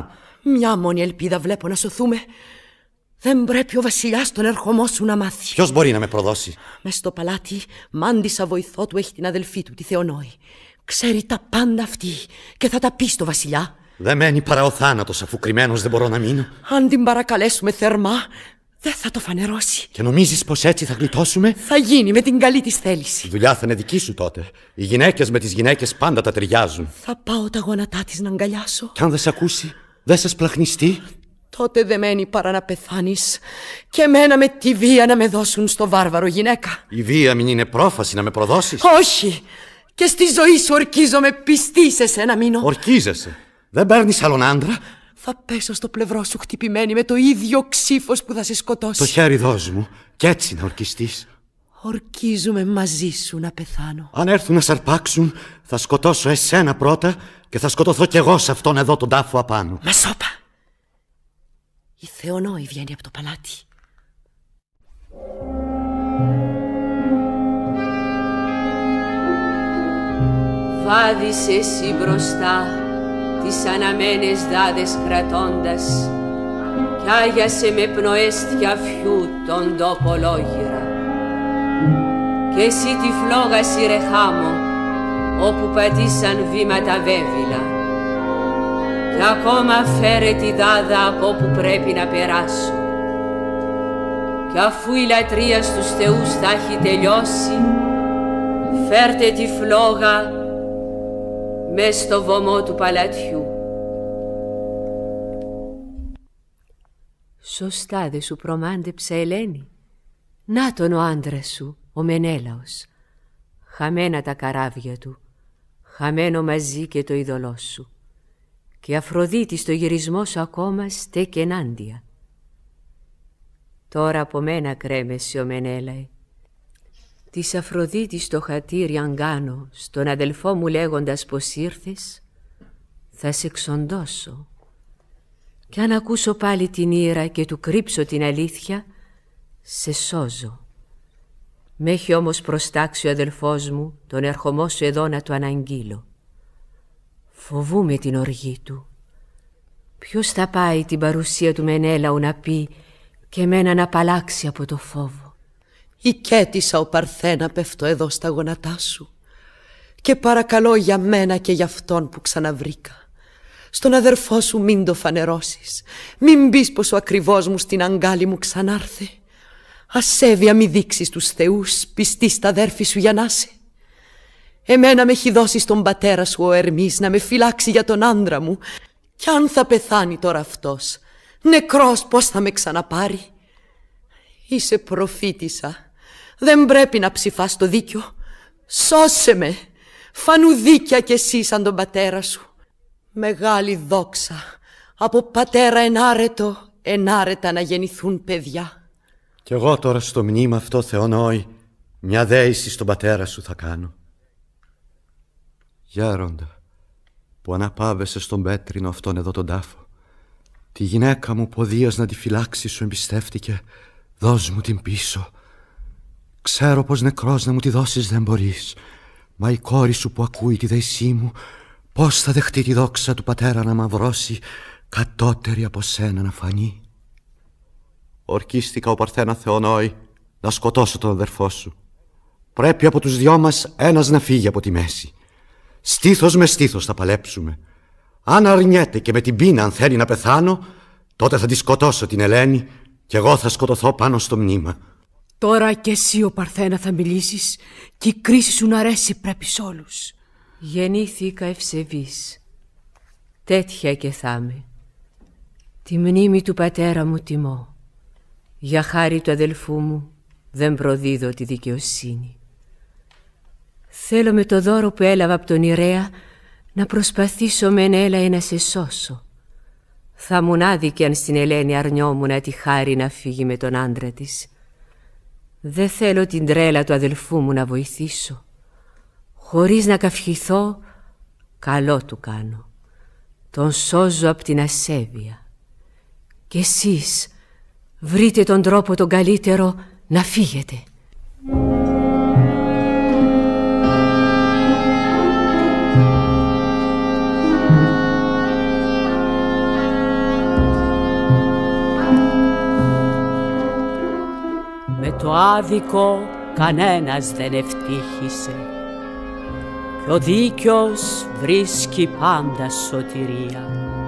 Speaker 3: Μια μόνη ελπίδα βλέπω να σωθούμε. Δεν πρέπει ο βασιλιάς τον ερχομό σου να μάθει.
Speaker 6: Ποιος μπορεί να με προδώσει?
Speaker 3: Μες στο παλάτι, μάντισα βοηθό του έχει την αδελφή του, τη Θεονόη. Ξέρει τα πάντα αυτή και θα τα πει στο βασιλιά.
Speaker 6: Δεν μένει παρά ο θάνατος, αφού κρυμμένος δεν μπορώ να μείνω.
Speaker 3: Αν την παρακαλέσουμε θερμά, δεν θα το φανερώσει.
Speaker 6: Και νομίζεις πως έτσι θα γλιτώσουμε?
Speaker 3: Θα γίνει με την καλή της θέληση.
Speaker 6: Η δουλειά θα είναι δική σου τότε. Οι γυναίκες με τις γυναίκες πάντα τα ταιριάζουν.
Speaker 3: Θα πάω τα γόνατά της να αγκαλιάσω.
Speaker 6: Κι αν δεν σε ακούσει, δεν σε σπλαχνιστεί,
Speaker 3: τότε δεν μένει παρά να πεθάνεις και εμένα με τη βία να με δώσουν στο βάρβαρο γυναίκα.
Speaker 6: η βία μην είναι πρόφαση να με προδώσεις?
Speaker 3: Όχι! Και στη ζωή σου ορκίζομαι πιστή σε σένα μείνω.
Speaker 6: Ορκίζεσαι. Δεν παίρνεις άλλον άντρα.
Speaker 3: Θα πέσω στο πλευρό σου χτυπημένη με το ίδιο ξύφος που θα σε σκοτώσει.
Speaker 6: Το χέρι δώσ' μου κι έτσι να ορκιστείς.
Speaker 3: Ορκίζομαι μαζί σου να πεθάνω.
Speaker 6: Αν έρθουν να σ' αρπάξουν, θα σκοτώσω εσένα πρώτα και θα σκοτωθώ κι εγώ σε αυτόν εδώ τον τάφο απάνω.
Speaker 3: Μα σώπα! Η Θεονόη βγαίνει από το παλάτι.
Speaker 2: Βάδισε εσύ μπροστά τις αναμένες δάδες κρατώντας κι άγιασε με πνοές τιαφιού τον τόπο λόγυρα. Κι εσύ τη φλόγα σιρεχάμω όπου πατήσαν βήματα βέβυλα κι ακόμα φέρε τη δάδα από όπου πρέπει να περάσω. Κι αφού η λατρεία στους θεούς θα έχει τελειώσει, φέρτε τη φλόγα μες στο βωμό του παλατιού. Σωστά δε σου προμάντεψα, Ελένη. Να τον ο άντρας σου, ο Μενέλαος. Χαμένα τα καράβια του, χαμένο μαζί και το είδωλό σου. Και Αφροδίτη στο γυρισμό σου ακόμα στέκει ενάντια. Τώρα από μένα κρέμεσαι, ο Μενέλαε. Της Αφροδίτης το χατήρι αν κάνω, στον αδελφό μου λέγοντας πως ήρθες, θα σε εξοντώσω. Κι αν ακούσω πάλι την ήρα και του κρύψω την αλήθεια, σε σώζω. Μ' έχει όμως προστάξει ο αδελφός μου, τον ερχομό σου εδώ να του αναγγείλω. Φοβούμαι την οργή του. Ποιος θα πάει την παρουσία του Μενέλαου να πει και εμένα να απαλλάξει από το φόβο?
Speaker 3: Οικέτησα ο Παρθένα πέφτω εδώ στα γόνατά σου και παρακαλώ για μένα και για αυτόν που ξαναβρήκα. Στον αδερφό σου μην το φανερώσεις. Μην πεις πως ο ακριβώς μου στην αγκάλη μου ξανάρθε. Ασέβεια μη δείξεις τους θεούς, πιστή στα αδέρφη σου για να είσαι. Εμένα με έχει δώσει στον πατέρα σου ο Ερμής να με φυλάξει για τον άντρα μου. Κι αν θα πεθάνει τώρα αυτός, νεκρός πώς θα με ξαναπάρει? Είσαι προφήτησα. Δεν πρέπει να ψηφάς το δίκιο. Σώσε με. Φανού δίκια κι εσύ σαν τον πατέρα σου. Μεγάλη δόξα. Από πατέρα ενάρετο, ενάρετα να γεννηθούν παιδιά.
Speaker 6: Κι εγώ τώρα στο μνήμα αυτό, Θεονόη, μια δέηση στον πατέρα σου θα κάνω. Γέροντα, που αναπάβεσαι στον πέτρινο αυτόν εδώ τον τάφο, τη γυναίκα μου ποδίας να τη φυλάξει σου εμπιστεύτηκε, δώσ' μου την πίσω. Ξέρω πως νεκρός να μου τη δώσεις δεν μπορείς, μα η κόρη σου που ακούει τη δέησή μου, πώς θα δεχτεί τη δόξα του πατέρα να μαυρώσει, κατώτερη από σένα να φανεί? Ορκίστηκα, ο Παρθένα Θεονόη, να σκοτώσω τον αδερφό σου. Πρέπει από τους δυο μας ένας να φύγει από τη μέση. Στήθος με στήθος θα παλέψουμε. Αν αρνιέται και με την πείνα αν θέλει να πεθάνω, τότε θα τη σκοτώσω την Ελένη και εγώ θα σκοτωθώ πάνω στο μνήμα.
Speaker 5: Τώρα κι εσύ, ο Παρθένα, θα μιλήσεις και η κρίση σου να αρέσει πρέπει σ' όλους.
Speaker 2: Γεννήθηκα ευσεβής. Τέτοια και θα είμαι. Τη μνήμη του πατέρα μου τιμώ. Για χάρη του αδελφού μου δεν προδίδω τη δικαιοσύνη. Θέλω με το δώρο που έλαβα από τον Ιρέα να προσπαθήσω, Μενέλαε, να σε σώσω. Θα μου άδικη αν στην Ελένη αρνιόμουν τη χάρη να φύγει με τον άντρα της. Δεν θέλω την τρέλα του αδελφού μου να βοηθήσω. Χωρίς να καυχηθώ, καλό του κάνω. Τον σώζω από την ασέβεια. Κι εσείς βρείτε τον τρόπο τον καλύτερο να φύγετε.
Speaker 5: το άδικο κανένας δεν ευτύχησε κι ο δίκαιος βρίσκει πάντα σωτηρία.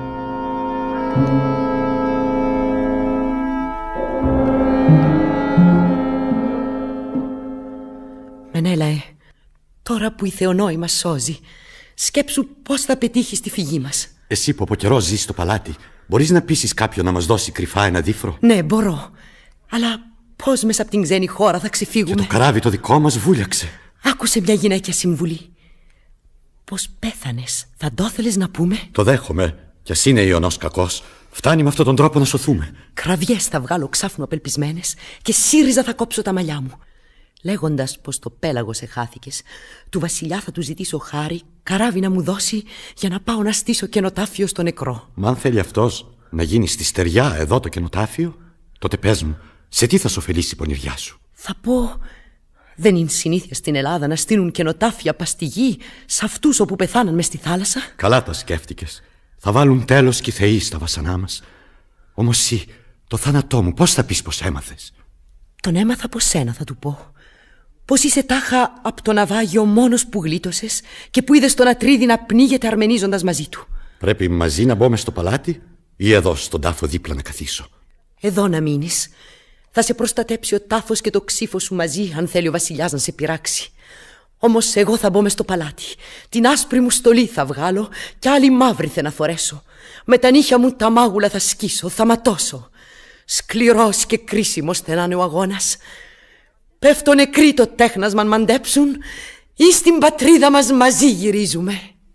Speaker 3: Μενέλαε, τώρα που η Θεονόη μας σώζει, σκέψου πώς θα πετύχεις τη φυγή μας.
Speaker 6: Εσύ που από καιρό ζεις στο παλάτι, μπορείς να πείσεις κάποιον να μας δώσει κρυφά ένα δίφρο?
Speaker 3: Ναι, μπορώ. Αλλά πώς μέσα από την ξένη χώρα θα ξεφύγουμε?
Speaker 6: Και το καράβι το δικό μας βούλιαξε.
Speaker 3: Άκουσε μια γυναίκια συμβουλή. Πώς πέθανες, θα το ήθελες να πούμε?
Speaker 6: Το δέχομαι, κι ας είναι ιονός κακός. Φτάνει με αυτόν τον τρόπο να σωθούμε.
Speaker 3: Κραυγές θα βγάλω ξάφνου απελπισμένες και σύριζα θα κόψω τα μαλλιά μου. Λέγοντας πως το πέλαγος εχάθηκες, του βασιλιά θα του ζητήσω χάρη, καράβι να μου δώσει για να πάω να στήσω κενοτάφιο στο νεκρό.
Speaker 6: Μα αν θέλει αυτός να γίνει στη στεριά εδώ το κενοτάφιο, τότε πες μου, σε τι θα σ' ωφελήσει η πονηριά σου?
Speaker 3: Θα πω, δεν είναι συνήθεια στην Ελλάδα να στείλουν κενοτάφια παστιγή σε αυτούς όπου πεθάναν μες στη θάλασσα?
Speaker 6: Καλά τα σκέφτηκες. Θα βάλουν τέλος κι οι θεοί στα βασανά μας. Όμως εσύ, το θάνατό μου, πώς θα πεις πως έμαθες?
Speaker 3: Τον έμαθα από σένα, θα του πω. Πως είσαι τάχα από το ναυάγιο μόνος που γλίτωσες και που είδες τον Ατρίδη να πνίγεται αρμενίζοντας μαζί του.
Speaker 6: Πρέπει μαζί να μπω μες στο παλάτι ή εδώ στον τάφο δίπλα να καθίσω?
Speaker 3: Εδώ να μείνεις. Θα σε προστατέψει ο τάφος και το ξύφο σου μαζί, αν θέλει ο βασιλιάς να σε πειράξει. Όμως εγώ θα μπω μες στο παλάτι. Την άσπρη μου στολή θα βγάλω κι άλλη μαύρη θα φορέσω. Με τα νύχια μου τα μάγουλα θα σκίσω, θα ματώσω. Σκληρός και κρίσιμος θα είναι ο αγώνας. Πέφτω νεκροί το τέχνασμα αν μαντέψουν ή στην πατρίδα μας μαζί γυρίζουμε.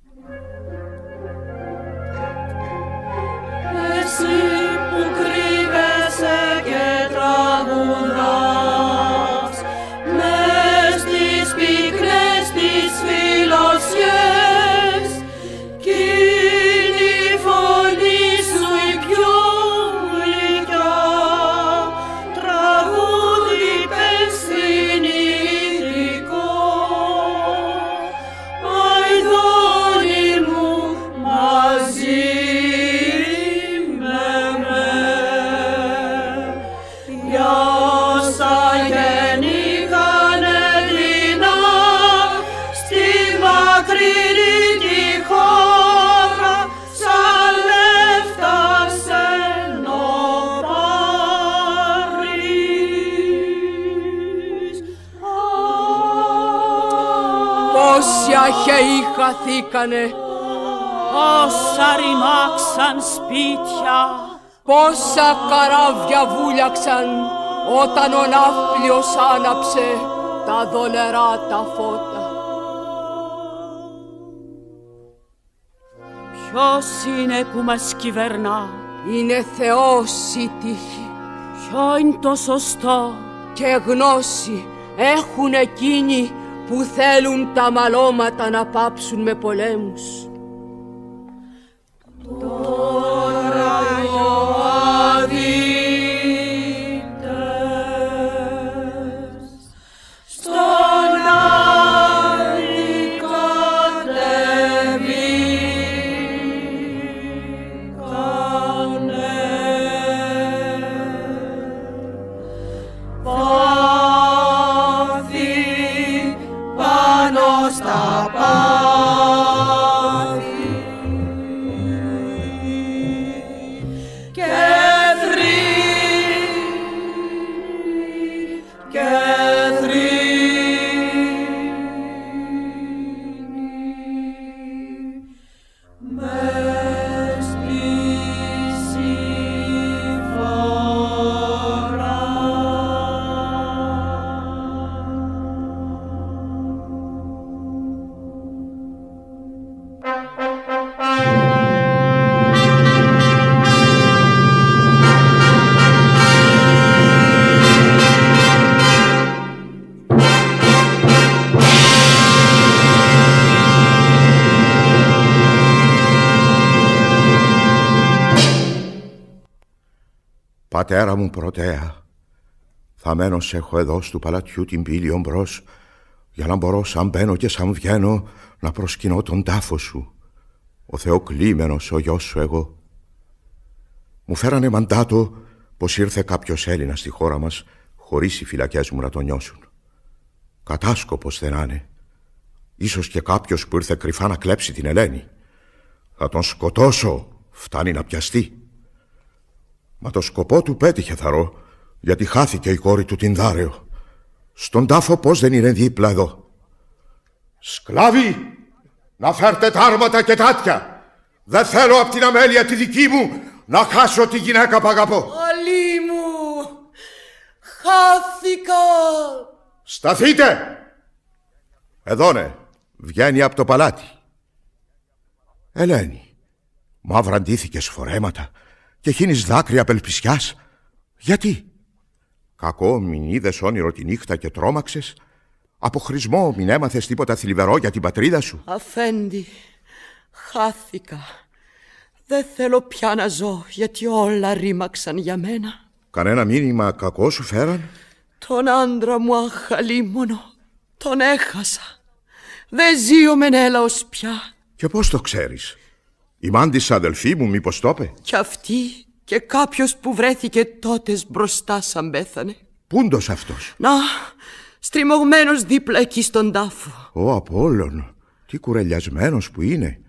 Speaker 8: Εσύ που κρύβεσαι και τραγουδάς μες στις πυκνές τις φιλοσιές κι είναι η φωνή σου η πιο γλυκιά, τραγούδι πες στην ηθικό. Αηδόνι μου μαζί με με, για όσα γεννήκανε δεινά στη μακρινή τη χώρα, σαν λεφτά σε νοπάρεις.
Speaker 2: Πόσοι αχαίοι χαθήκανε,
Speaker 5: Όσα ρημάξαν σπίτια,
Speaker 2: πόσα καράβια βούλιαξαν όταν ο ναύπλιος άναψε τα δολερά τα φώτα.
Speaker 5: ποιος είναι που μας κυβερνά?
Speaker 2: Είναι Θεός η τύχη
Speaker 5: Ποιο είναι το σωστό?
Speaker 2: και γνώση έχουν εκείνοι που θέλουν τα μαλώματα να πάψουν με πολέμους.
Speaker 8: Τώρα Ιωάδητες στον Άδη κατεβήκανε, πάθη πάνω στα πάθη και μες στη συμφορά.
Speaker 7: Πατέρα μου Πρωτέα, θα μένω σε έχω εδώ του παλατιού την πύλη ομπρός, για να μπορώ σαν μπαίνω και σαν βγαίνω να προσκυνώ τον τάφο σου, ο Θεοκλήμενος ο γιος σου εγώ. Μου φέρανε μαντάτο πως ήρθε κάποιος Έλληνας στη χώρα μας
Speaker 6: χωρίς οι φυλακές μου να το νιώσουν. Κατάσκοπος δεν είναι. Ίσως και κάποιος που ήρθε κρυφά να κλέψει την Ελένη. Θα τον σκοτώσω, φτάνει να πιαστεί. Μα το σκοπό του πέτυχε, θαρώ, γιατί χάθηκε η κόρη του Τινδάρεο. Στον τάφο πώς δεν είναι δίπλα εδώ. Σκλάβοι, να φέρτε τα άρματα και τάτια. Δεν θέλω απ' την αμέλεια τη δική μου να χάσω τη γυναίκα που αγαπώ.
Speaker 3: Αλή μου, χάθηκα.
Speaker 6: Σταθείτε! Εδώνε, βγαίνει από το παλάτι. Ελένη, μαύρα ντύθηκες φορέματα και χύνεις δάκρυα απελπισιάς. Γιατί? Κακό μην είδες όνειρο τη νύχτα και τρόμαξες? Από χρησμό μην έμαθες τίποτα θλιβερό για την πατρίδα σου?
Speaker 3: Αφέντη, χάθηκα. Δεν θέλω πια να ζω, γιατί όλα ρήμαξαν για μένα.
Speaker 6: Κανένα μήνυμα κακό σου φέραν?
Speaker 3: Τον άντρα μου αχαλήμωνο, τον έχασα. Δεν ζει ο Μενέλαος πια.
Speaker 6: Και πώς το ξέρεις? Η μάντισσα αδελφή μου μήπως το είπε?
Speaker 3: Κι αυτή και κάποιος που βρέθηκε τότε μπροστά σαν πέθανε.
Speaker 6: Πούντος αυτός?
Speaker 3: Να, στριμωγμένος δίπλα εκεί στον τάφο.
Speaker 6: Ο Απόλλων, τι κουρελιασμένος που είναι.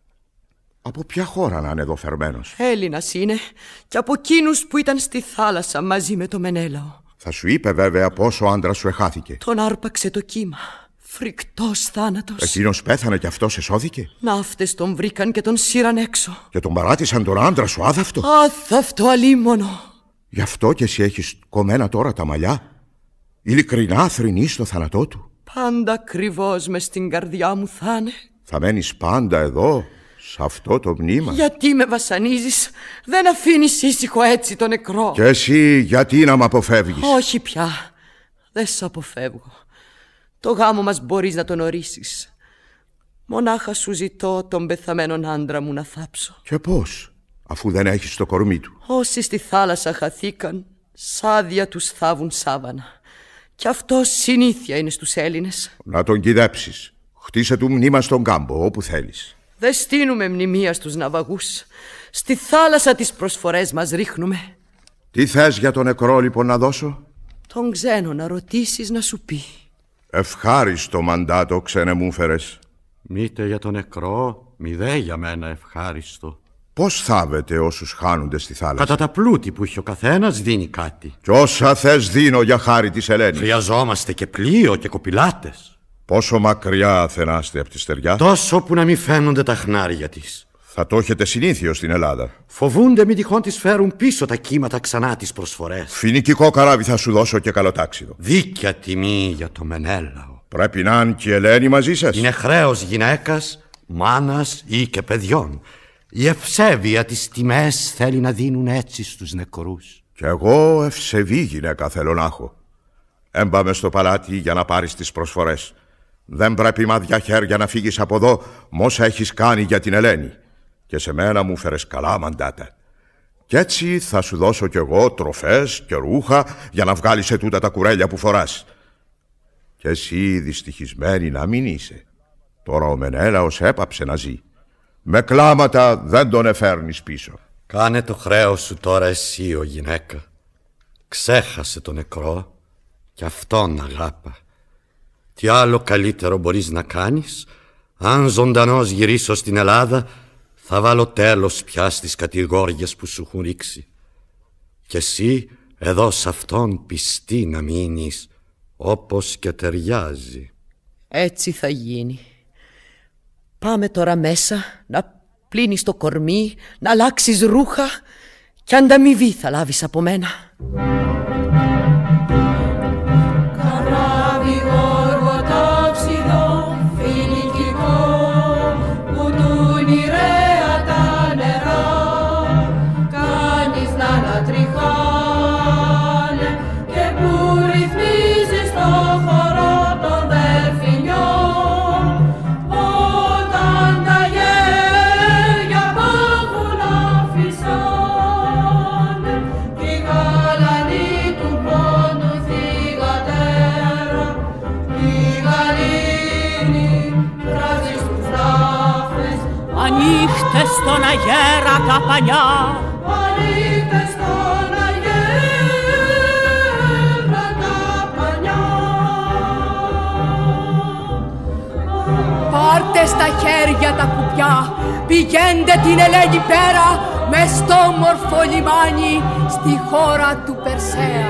Speaker 6: Από ποια χώρα να είναι εδώ φερμένος?
Speaker 3: Έλληνας είναι, και από εκείνους που ήταν στη θάλασσα μαζί με το Μενέλαο.
Speaker 6: Θα σου είπε βέβαια πώς ο άντρας σου εχάθηκε.
Speaker 3: Τον άρπαξε το κύμα. Φρικτός θάνατος.
Speaker 6: Εκείνος πέθανε και αυτός εσώθηκε?
Speaker 3: Ναύτες τον βρήκαν και τον σύραν έξω.
Speaker 6: Και τον παράτησαν τον άντρα σου άδαυτο?
Speaker 3: Άδαυτο αλίμονο.
Speaker 6: Γι' αυτό κι εσύ έχεις κομμένα τώρα τα μαλλιά? Ειλικρινά θρηνείς στο θάνατό του?
Speaker 3: Πάντα ακριβώς μες στην καρδιά μου θα είναι.
Speaker 6: Θα μένεις πάντα εδώ, σε αυτό το μνήμα?
Speaker 3: Γιατί με βασανίζεις? Δεν αφήνεις ήσυχο έτσι το νεκρό.
Speaker 6: Και εσύ γιατί να μ' αποφεύγεις?
Speaker 3: Όχι πια, δεν σ' αποφεύγω. Το γάμο μας μπορείς να τον ορίσεις. Μονάχα σου ζητώ τον πεθαμένον άντρα μου να θάψω.
Speaker 6: Και πώς, αφού δεν έχεις το κορμί του?
Speaker 3: Όσοι στη θάλασσα χαθήκαν, σάδια τους θάβουν σάβανα. Κι αυτό συνήθεια είναι στους Έλληνες.
Speaker 6: Να τον κυδέψεις. Χτίσε του μνήμα στον κάμπο, όπου θέλεις.
Speaker 3: Δεν στείνουμε μνημεία στους ναυαγούς. Στη θάλασσα τις προσφορές μας ρίχνουμε.
Speaker 6: Τι θες για τον νεκρό λοιπόν να δώσω?
Speaker 3: Τον ξένο να ρωτήσεις να σου πει.
Speaker 6: Ευχάριστο μαντάτο, ξένε μου φέρες.
Speaker 9: Μήτε για τον νεκρό, μη δε για μένα ευχάριστο.
Speaker 6: Πώς θάβεται όσους χάνονται στη θάλασσα?
Speaker 9: Κατά τα πλούτη που έχει ο καθένας δίνει κάτι.
Speaker 6: Κι όσα θες δίνω για χάρη της Ελένης.
Speaker 9: Χρειαζόμαστε και πλοίο και κοπηλάτες.
Speaker 6: Πόσο μακριά αθενάστε από τη στεριά?
Speaker 9: Τόσο που να μην φαίνονται τα χνάρια της.
Speaker 6: Θα το έχετε συνήθειο στην Ελλάδα.
Speaker 9: Φοβούνται μην τυχόν της φέρουν πίσω τα κύματα ξανά τις προσφορές.
Speaker 6: Φοινικικό καράβι θα σου δώσω και καλοτάξιδο.
Speaker 9: Δίκαια τιμή για το Μενέλαο.
Speaker 6: Πρέπει να είναι και η Ελένη μαζί σας.
Speaker 9: Είναι χρέος γυναίκας, μάνας ή και παιδιών. Η ευσέβεια τις τιμές θέλει να δίνουν έτσι στους νεκρούς.
Speaker 6: Κι εγώ ευσεβή γυναίκα θέλω να έχω. Έμπαμε στο παλάτι για να πάρεις τις προσφορές. Δεν πρέπει μάδια χέρια να φύγεις από εδώ μ' όσα έχεις κάνει για την Ελένη. Και σε μένα μου φέρες καλά μαντάτα. Κι έτσι θα σου δώσω κι εγώ τροφές και ρούχα για να βγάλεις σε τούτα τα κουρέλια που φοράς. Κι εσύ δυστυχισμένη να μην είσαι. Τώρα ο Μενέλαος έπαψε να ζει. Με κλάματα δεν τον εφέρνεις πίσω.
Speaker 9: Κάνε το χρέος σου τώρα εσύ, ο γυναίκα. Ξέχασε το νεκρό κι αυτόν αγάπα. Τι άλλο καλύτερο μπορείς να κάνεις? Αν ζωντανός γυρίσω στην Ελλάδα, θα βάλω τέλος πια στις κατηγόριες που σου έχουν ρίξει. Κι εσύ εδώ σ' αυτόν πιστή να μείνεις, όπως και ταιριάζει.
Speaker 3: Έτσι θα γίνει. Πάμε τώρα μέσα, να πλύνεις το κορμί, να αλλάξεις ρούχα κι ανταμοιβή θα λάβεις από μένα.
Speaker 8: Καράβι γόργο ταξιδό, φοινικικό, που τούν ηρέα τα νερά, κάνεις να ανατριχάνε και που ρυθμίζεις το χορό των δελφινιών, όταν τα γέρια πάβουν να φυσάνε κι η γαλανή του πόντου θυγατέρα, η γαλήνη βράζει στους τάφες,
Speaker 5: Ανοίχτε στον αγέρα τα πανιά,
Speaker 8: ανοίχτε στον αγέρα τα
Speaker 2: παιδιά, πηγαίνετε την Ελένη πέρα μες στο όμορφο λιμάνι στη χώρα του Περσέα.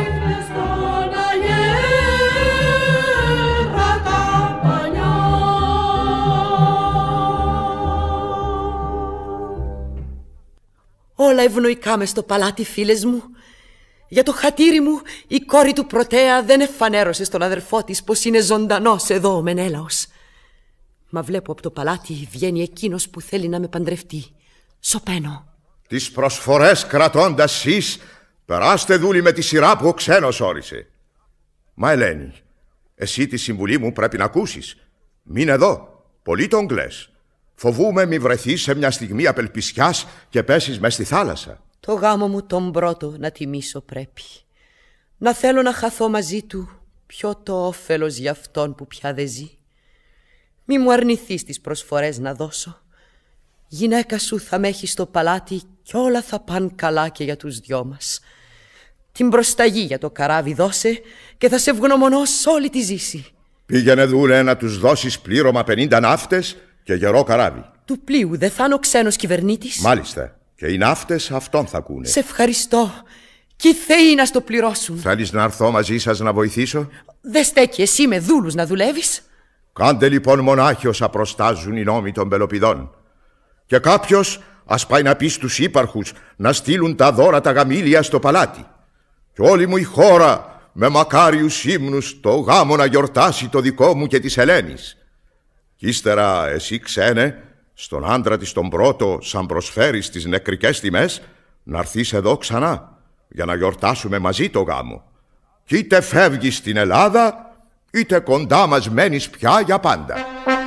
Speaker 3: Όλα ευνοϊκά μες στο παλάτι, φίλες μου. Για το χατήρι μου η κόρη του Πρωτέα δεν εφανέρωσε στον αδερφό της πως είναι ζωντανός εδώ ο Μενέλαος. Μα βλέπω από το παλάτι βγαίνει εκείνος που θέλει να με παντρευτεί. Σωπαίνω.
Speaker 10: Τις προσφορές κρατώντας σεις, περάστε δούλοι με τη σειρά που ο ξένος όρισε. Μα Ελένη, εσύ τη συμβουλή μου πρέπει να ακούσεις. Μην εδώ, πολύ τον κλαις. Φοβούμαι μη βρεθείς σε μια στιγμή απελπισιάς και πέσεις μες στη θάλασσα.
Speaker 3: Το γάμο μου τον πρώτο να τιμήσω πρέπει. Να θέλω να χαθώ μαζί του, ποιο το όφελος για αυτόν που πια δεν ζει. Μη μου αρνηθείς τις προσφορές να δώσω. Γυναίκα σου θα με έχει στο παλάτι κι όλα θα πάνε καλά και για τους δυο μας. Την προσταγή για το καράβι δώσε και θα σε ευγνωμονώ σ' όλη τη ζήση.
Speaker 10: Πήγαινε δούλε να τους δώσεις πλήρωμα 50 ναύτες και γερό καράβι.
Speaker 3: Του πλοίου δεν θα είναι ο ξένος κυβερνήτης?
Speaker 10: Μάλιστα. Και οι ναύτες αυτόν θα ακούνε.
Speaker 3: Σε ευχαριστώ. Κι οι θεοί να στο πληρώσουν.
Speaker 10: Θέλεις να έρθω μαζί σας να βοηθήσω?
Speaker 3: Δεν στέκει εσύ με δούλους να δουλεύεις.
Speaker 10: Κάντε λοιπόν μονάχοι όσα προστάζουν οι νόμοι των Πελοπηδών. Και κάποιος ας πάει να πει στους ύπαρχους να στείλουν τα δώρα τα γαμήλια στο παλάτι. Και όλη μου η χώρα με μακάριους ύμνους το γάμο να γιορτάσει το δικό μου και της Ελένης. Κι ύστερα εσύ ξένε, στον άντρα της τον πρώτο, σαν προσφέρεις τις νεκρικές τιμές, να έρθεις εδώ ξανά για να γιορτάσουμε μαζί το γάμο. Κι είτε φεύγεις στην Ελλάδα, είτε κοντά μας μένεις πια για πάντα.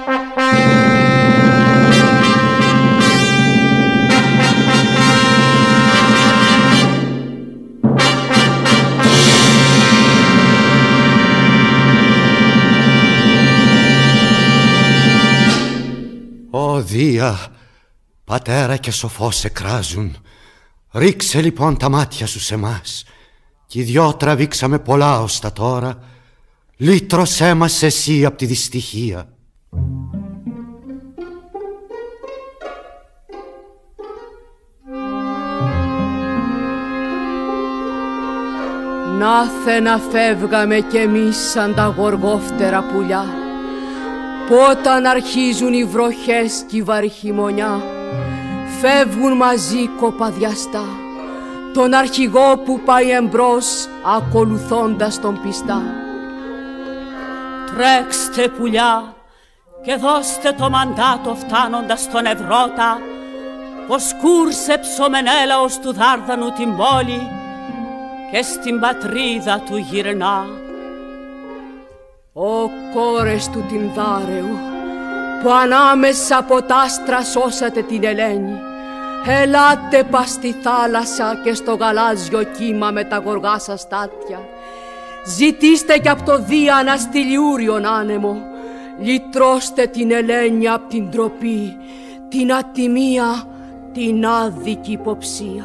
Speaker 6: Ω Δία, πατέρα και σοφός σε κράζουν. Ρίξε λοιπόν τα μάτια σου σε μας. Κι οι δυο τραβήξαμε πολλά ως τα τώρα. Λύτρωσέ μας εσύ απ' τη δυστυχία.
Speaker 2: Νάθε να φεύγαμε κι εμείς σαν τα γοργόφτερα πουλιά, πόταν αρχίζουν οι βροχές κι η βαρχημονιά, φεύγουν μαζί κοπαδιαστά τον αρχηγό που πάει εμπρός ακολουθώντας τον πιστά.
Speaker 8: Τρέξτε πουλιά και δώστε το μαντάτο φτάνοντας στον Ευρώτα, πως κούρσεψε ο Μενέλαος του Δάρδανου την πόλη και στην πατρίδα του γυρνά.
Speaker 2: Ω κόρες του Τινδάρεου, που ανάμεσα από τ' άστρα σώσατε την Ελένη, ελάτε πας στη θάλασσα και στο γαλάζιο κύμα με τα γοργά σας στάτια. Ζητήστε κι απ' το Δία να στείλει ούριον άνεμο, λυτρώστε την Ελένη απ' την ντροπή, την ατιμία, την άδικη υποψία.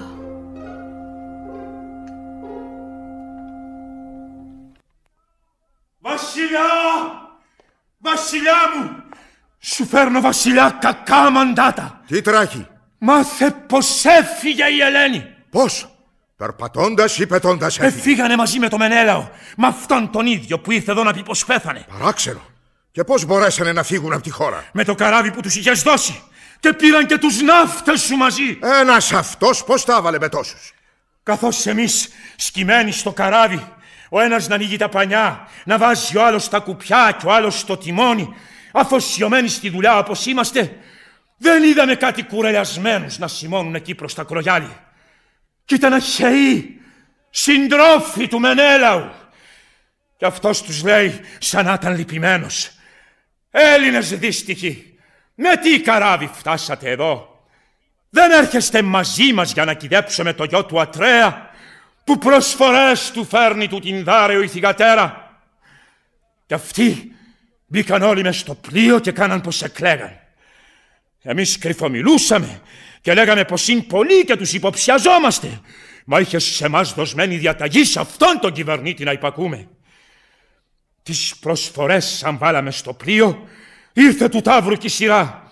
Speaker 4: Βασιλιά! Βασιλιά μου! Σου φέρνω, βασιλιά, κακά μαντάτα.
Speaker 10: Τι τράχει?
Speaker 4: Μάθε πως έφυγε η Ελένη.
Speaker 10: Πώς? Περπατώντας ή πετώντας έφυγε?
Speaker 4: Φύγανε μαζί με το Μενέλαο, με αυτόν τον ίδιο που ήρθε εδώ να πει πως πέθανε.
Speaker 10: Παράξενο. Και πώς μπορέσανε να φύγουν από τη χώρα?
Speaker 4: Με το καράβι που τους είχες δώσει. Και πήραν και τους ναύτες σου μαζί.
Speaker 10: Ένας αυτός πώς τα έβαλε με τόσους?
Speaker 4: Καθώς εμείς σκυμμένοι στο καράβι, ο ένας να ανοίγει τα πανιά, να βάζει ο άλλος τα κουπιά και ο άλλος στο τιμόνι, αφοσιωμένοι στη δουλειά όπως είμαστε, δεν είδαμε κάτι κουρελιασμένους να σημώνουν εκεί προς τα κρογιάλι. Κι ήταν αχαιοί, συντρόφοι του Μενέλαου. Κι αυτός τους λέει σαν να ήταν λυπημένος. Έλληνες δύστιχοι, με τι καράβι φτάσατε εδώ? Δεν έρχεστε μαζί μας για να κυδέψουμε το γιο του Ατρέα, που προσφορές του φέρνει του Τινδάρεου η θυγατέρα? Κι αυτοί μπήκαν όλοι μες στο πλοίο και κάναν πως εκλέγαν. Εμείς κρυφομιλούσαμε και λέγαμε πως είναι πολλοί και τους υποψιαζόμαστε. Μα είχε σε εμάς δοσμένη διαταγή σε αυτόν τον κυβερνήτη να υπακούμε. Τις προσφορές σαν βάλαμε στο πλοίο, ήρθε του Ταύρου κι η σειρά.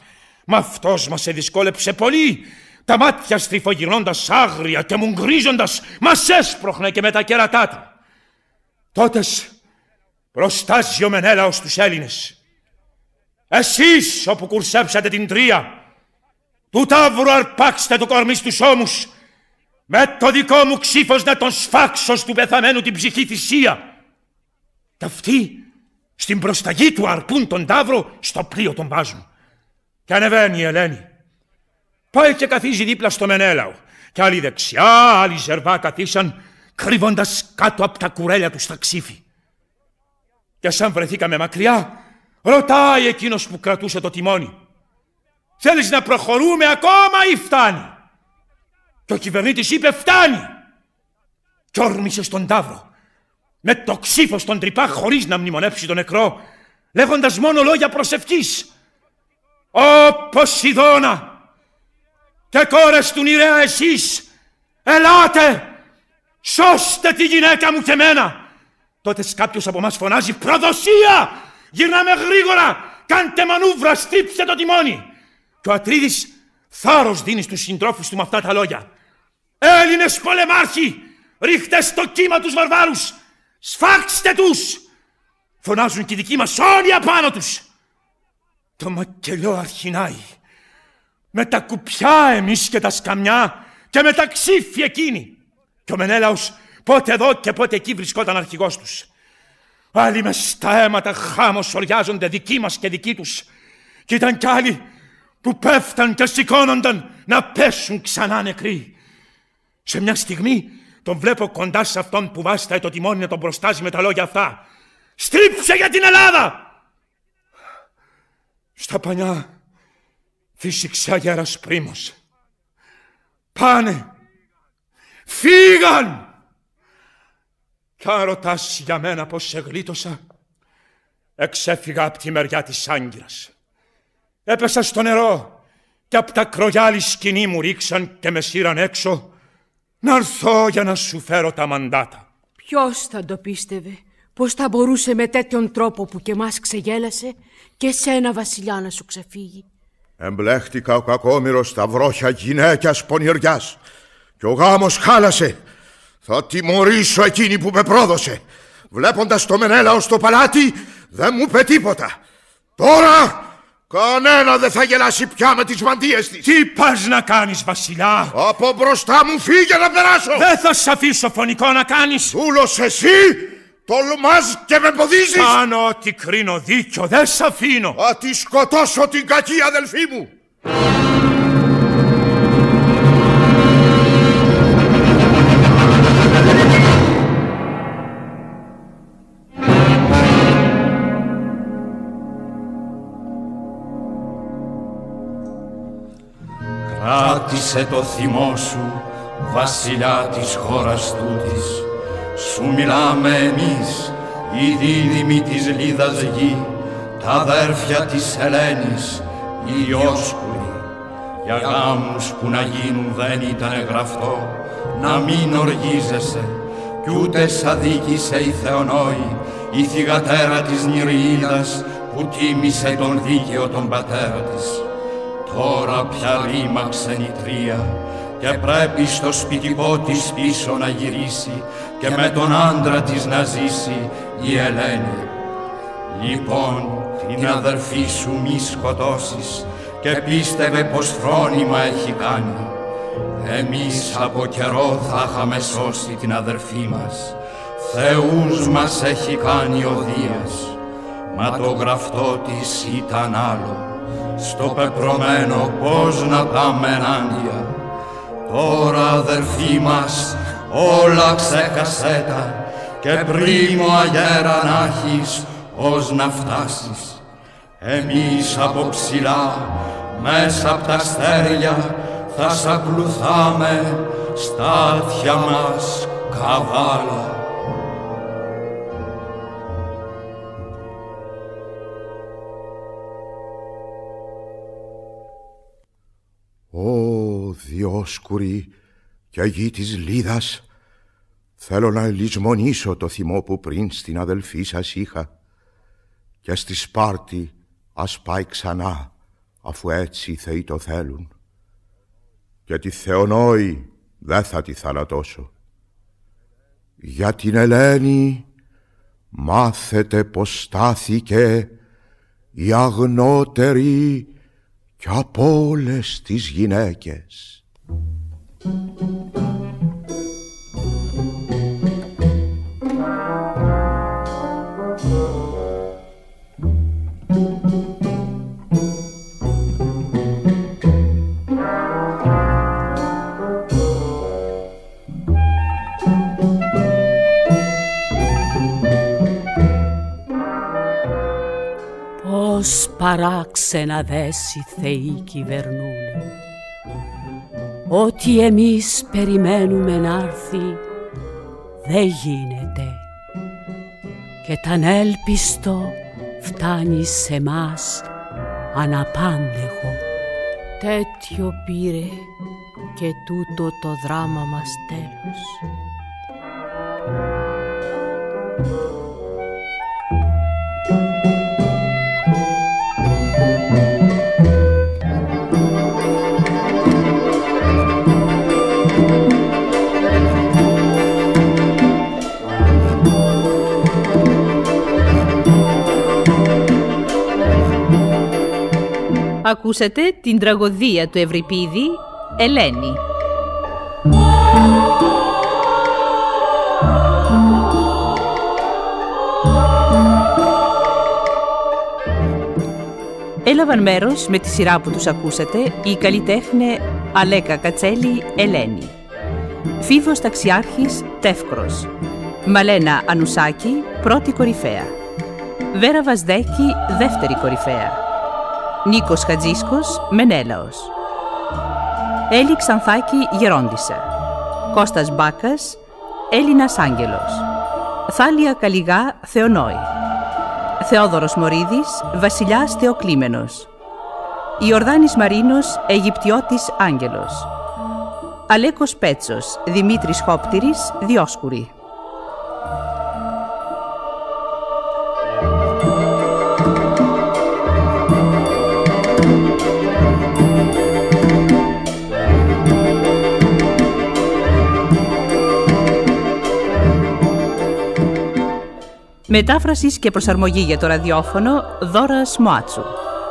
Speaker 4: Μα αυτός μας εδυσκόλεψε πολύ. Τα μάτια στριφογυρνώντας άγρια και μουγκρίζοντας μας έσπροχνε και με τα κέρατά του. Τότες προστάζει ο Μενέλαος στους Έλληνες. Εσείς όπου κουρσέψατε την Τρία, του Ταύρου αρπάξτε το κορμί στους ώμους, με το δικό μου ξύφος να τον σφάξω του πεθαμένου την ψυχή θυσία. Κι αυτοί στην προσταγή του αρπούν τον Ταύρο, στο πλοίο τον βάζουν. Και ανεβαίνει η Ελένη. Πάει και καθίζει δίπλα στο Μενέλαο. Κι άλλοι δεξιά, άλλοι ζερβά καθίσαν, κρύβοντας κάτω από τα κουρέλια του στα ξύφη. Και σαν βρεθήκαμε μακριά, ρωτάει εκείνος που κρατούσε το τιμόνι: θέλεις να προχωρούμε ακόμα ή φτάνει? Και ο κυβερνήτης είπε: φτάνει. Κι όρμησε στον Ταύρο με το ξύφος τον τρυπά, χωρίς να μνημονεύσει τον νεκρό, λέγοντας μόνο λόγια προσευχής. «Ω Ποσειδώνα και κόρες του Νηρέα εσείς, ελάτε, σώστε τη γυναίκα μου και μένα!» Τότε κάποιος από μας φωνάζει: «Προδοσία! Γυρνάμε γρήγορα! Κάντε μανούβρα, στρίψτε το τιμόνι!» Και ο Ατρίδης θάρρος δίνει στους συντρόφους του με αυτά τα λόγια: «Έλληνες πολεμάρχοι, ρίχτε στο κύμα τους βαρβάρους! Σφάξτε τους!» Φωνάζουν και οι δικοί μας όλοι απάνω τους. Το μακελιό αρχινάει. Με τα κουπιά εμείς και τα σκαμιά και με τα ξύφη εκείνοι. Και ο Μενέλαος πότε εδώ και πότε εκεί βρισκόταν αρχηγός τους. Άλλοι μες στα αίματα χάμος οριάζονται, δικοί μας και δικοί τους. Και ήταν κι άλλοι που πέφταν και σηκώνονταν να πέσουν ξανά νεκροί. Σε μια στιγμή τον βλέπω κοντά σε αυτόν που βάσταε το τιμόνι να τον προστάζει με τα λόγια αυτά: «Στρίψε για την Ελλάδα!» Στα πανιά φύσηξε αγέρας πρίμος. Πάνε, φύγαν! Κι αν ρωτάς για μένα πως σε γλίτωσα, εξέφυγα από τη μεριά της Άγκυρας. Έπεσα στο νερό και απ' τα κρογιάλι σκηνή μου ρίξαν και με σύραν έξω να έρθω για να σου φέρω τα μαντάτα.
Speaker 2: Ποιος θα το πίστευε πως θα μπορούσε με τέτοιον τρόπο που και μας ξεγέλασε και σένα, βασιλιά, να σου ξεφύγει?
Speaker 10: Εμπλέχτηκα ο κακόμοιρος στα βρόχια γυναίκιας πονηριάς και ο γάμος χάλασε. Θα τιμωρήσω εκείνη που με πρόδωσε. Βλέποντας το Μενέλαο στο παλάτι δεν μου είπε τίποτα. Τώρα κανένα δεν θα γελάσει πια με τις μαντίες της.
Speaker 4: Τι πας να κάνεις, βασιλιά?
Speaker 10: Από μπροστά μου φύγε να περάσω.
Speaker 4: Δεν θα σ' αφήσω φωνικό να κάνεις.
Speaker 10: Δούλος εσύ, τολμάς και με εμποδίζεις.
Speaker 4: Κάνω ό,τι κρίνω δίκιο, δεν σ' αφήνω.
Speaker 10: Θα τη σκοτώσω την κακή αδελφή μου.
Speaker 11: Κράτησε το θυμό σου, βασιλιά της χώρας τούτης. Σου μιλάμε εμείς, οι δίδυμοι της Λίδας γη, τα αδέρφια της Ελένης, οι Ιόσκουροι. Για γάμους που να γίνουν δεν ήταν γραφτό, να μην οργίζεσαι, κι ούτε σ' αδίκησε η Θεονόη, η θυγατέρα της Νηριίδας, που τίμησε τον δίκαιο τον πατέρα της. Τώρα πια ρήμαξε η Τρία και πρέπει στο σπιτικό της πίσω να γυρίσει και με τον άντρα της να ζήσει η Ελένη. Λοιπόν, την αδερφή σου μη σκοτώσεις και πίστευε πως φρόνημα έχει κάνει. Εμείς από καιρό θα είχαμε σώσει την αδερφή μας. Θεούς μας έχει κάνει ο Δίας, μα το γραφτό της ήταν άλλο. Στο πεπρωμένο πώς να πάμε ενάντια. Τώρα αδερφή μας όλα ξεχασέτα και πρίμο αγέρα να έχεις ως να φτάσεις. Εμείς από ψηλά μέσα απ' τα αστέρια θα σ' ακολουθάμε στα άλθια μας καβάλα.
Speaker 10: Ω Διόσκουρη και γη της Λίδας, θέλω να λησμονήσω το θυμό που πριν στην αδελφή σας είχα και στη Σπάρτη ας πάει ξανά αφού έτσι οι θεοί το θέλουν. Για τη Θεονόη δεν θα τη θανατώσω. Για την Ελένη μάθετε πως στάθηκε η αγνότερη κι από όλες τις γυναίκες.
Speaker 8: Πώς παράξενα δέσει θεοί κυβερνούνε. Ό,τι εμείς περιμένουμε να'ρθεί δεν γίνεται. Και τ' ανέλπιστο φτάνει σε μας αναπάντεχο.
Speaker 3: Τέτοιο πήρε και τούτο το δράμα μας τέλος.
Speaker 12: Ακούσατε την τραγωδία του Ευρυπίδη «Ελένη». Έλαβαν μέρος με τη σειρά που τους ακούσατε η καλλιτέχνη Αλέκα Κατσέλη Ελένη, Φίβος Ταξιάρχης Τεύκρος, Μαλένα Ανουσάκη πρώτη κορυφαία, Βέρα Βασδέκη δεύτερη κορυφαία, Νίκος Χατζίσκος Μενέλαος, Έλλη Ξανθάκη Γερόντισσα, Κώστας Μπάκας Έλληνας Άγγελος, Θάλια Καλιγά Θεονόη, Θεόδωρος Μωρίδης Βασιλιάς Θεοκλήμενος, Ιορδάνης Μαρίνος Αιγυπτιώτης Άγγελος, Αλέκος Πέτσος Δημήτρης Χόπτηρης Διόσκουρη. Μετάφρασης και προσαρμογή για το ραδιόφωνο Δώρας Μωάτσου.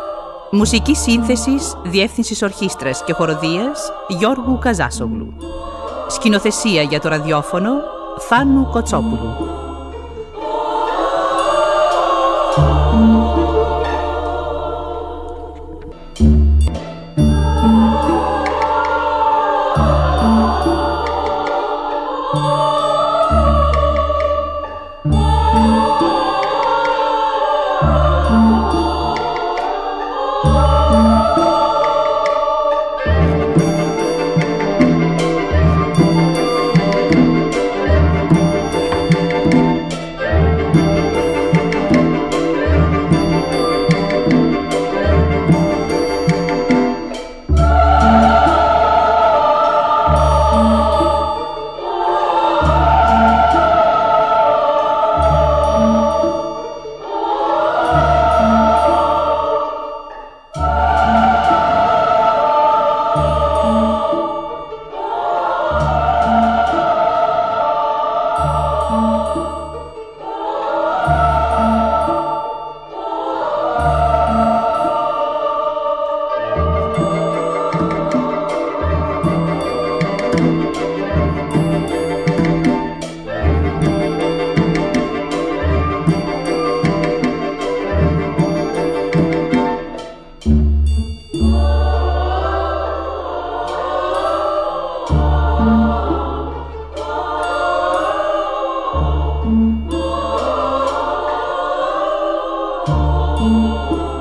Speaker 12: Μουσική σύνθεσης, διεύθυνσης ορχήστρας και χοροδίας Γιώργου Καζάσογλου. Σκηνοθεσία για το ραδιόφωνο Θάνου Κοτσόπουλου.
Speaker 13: Thank you.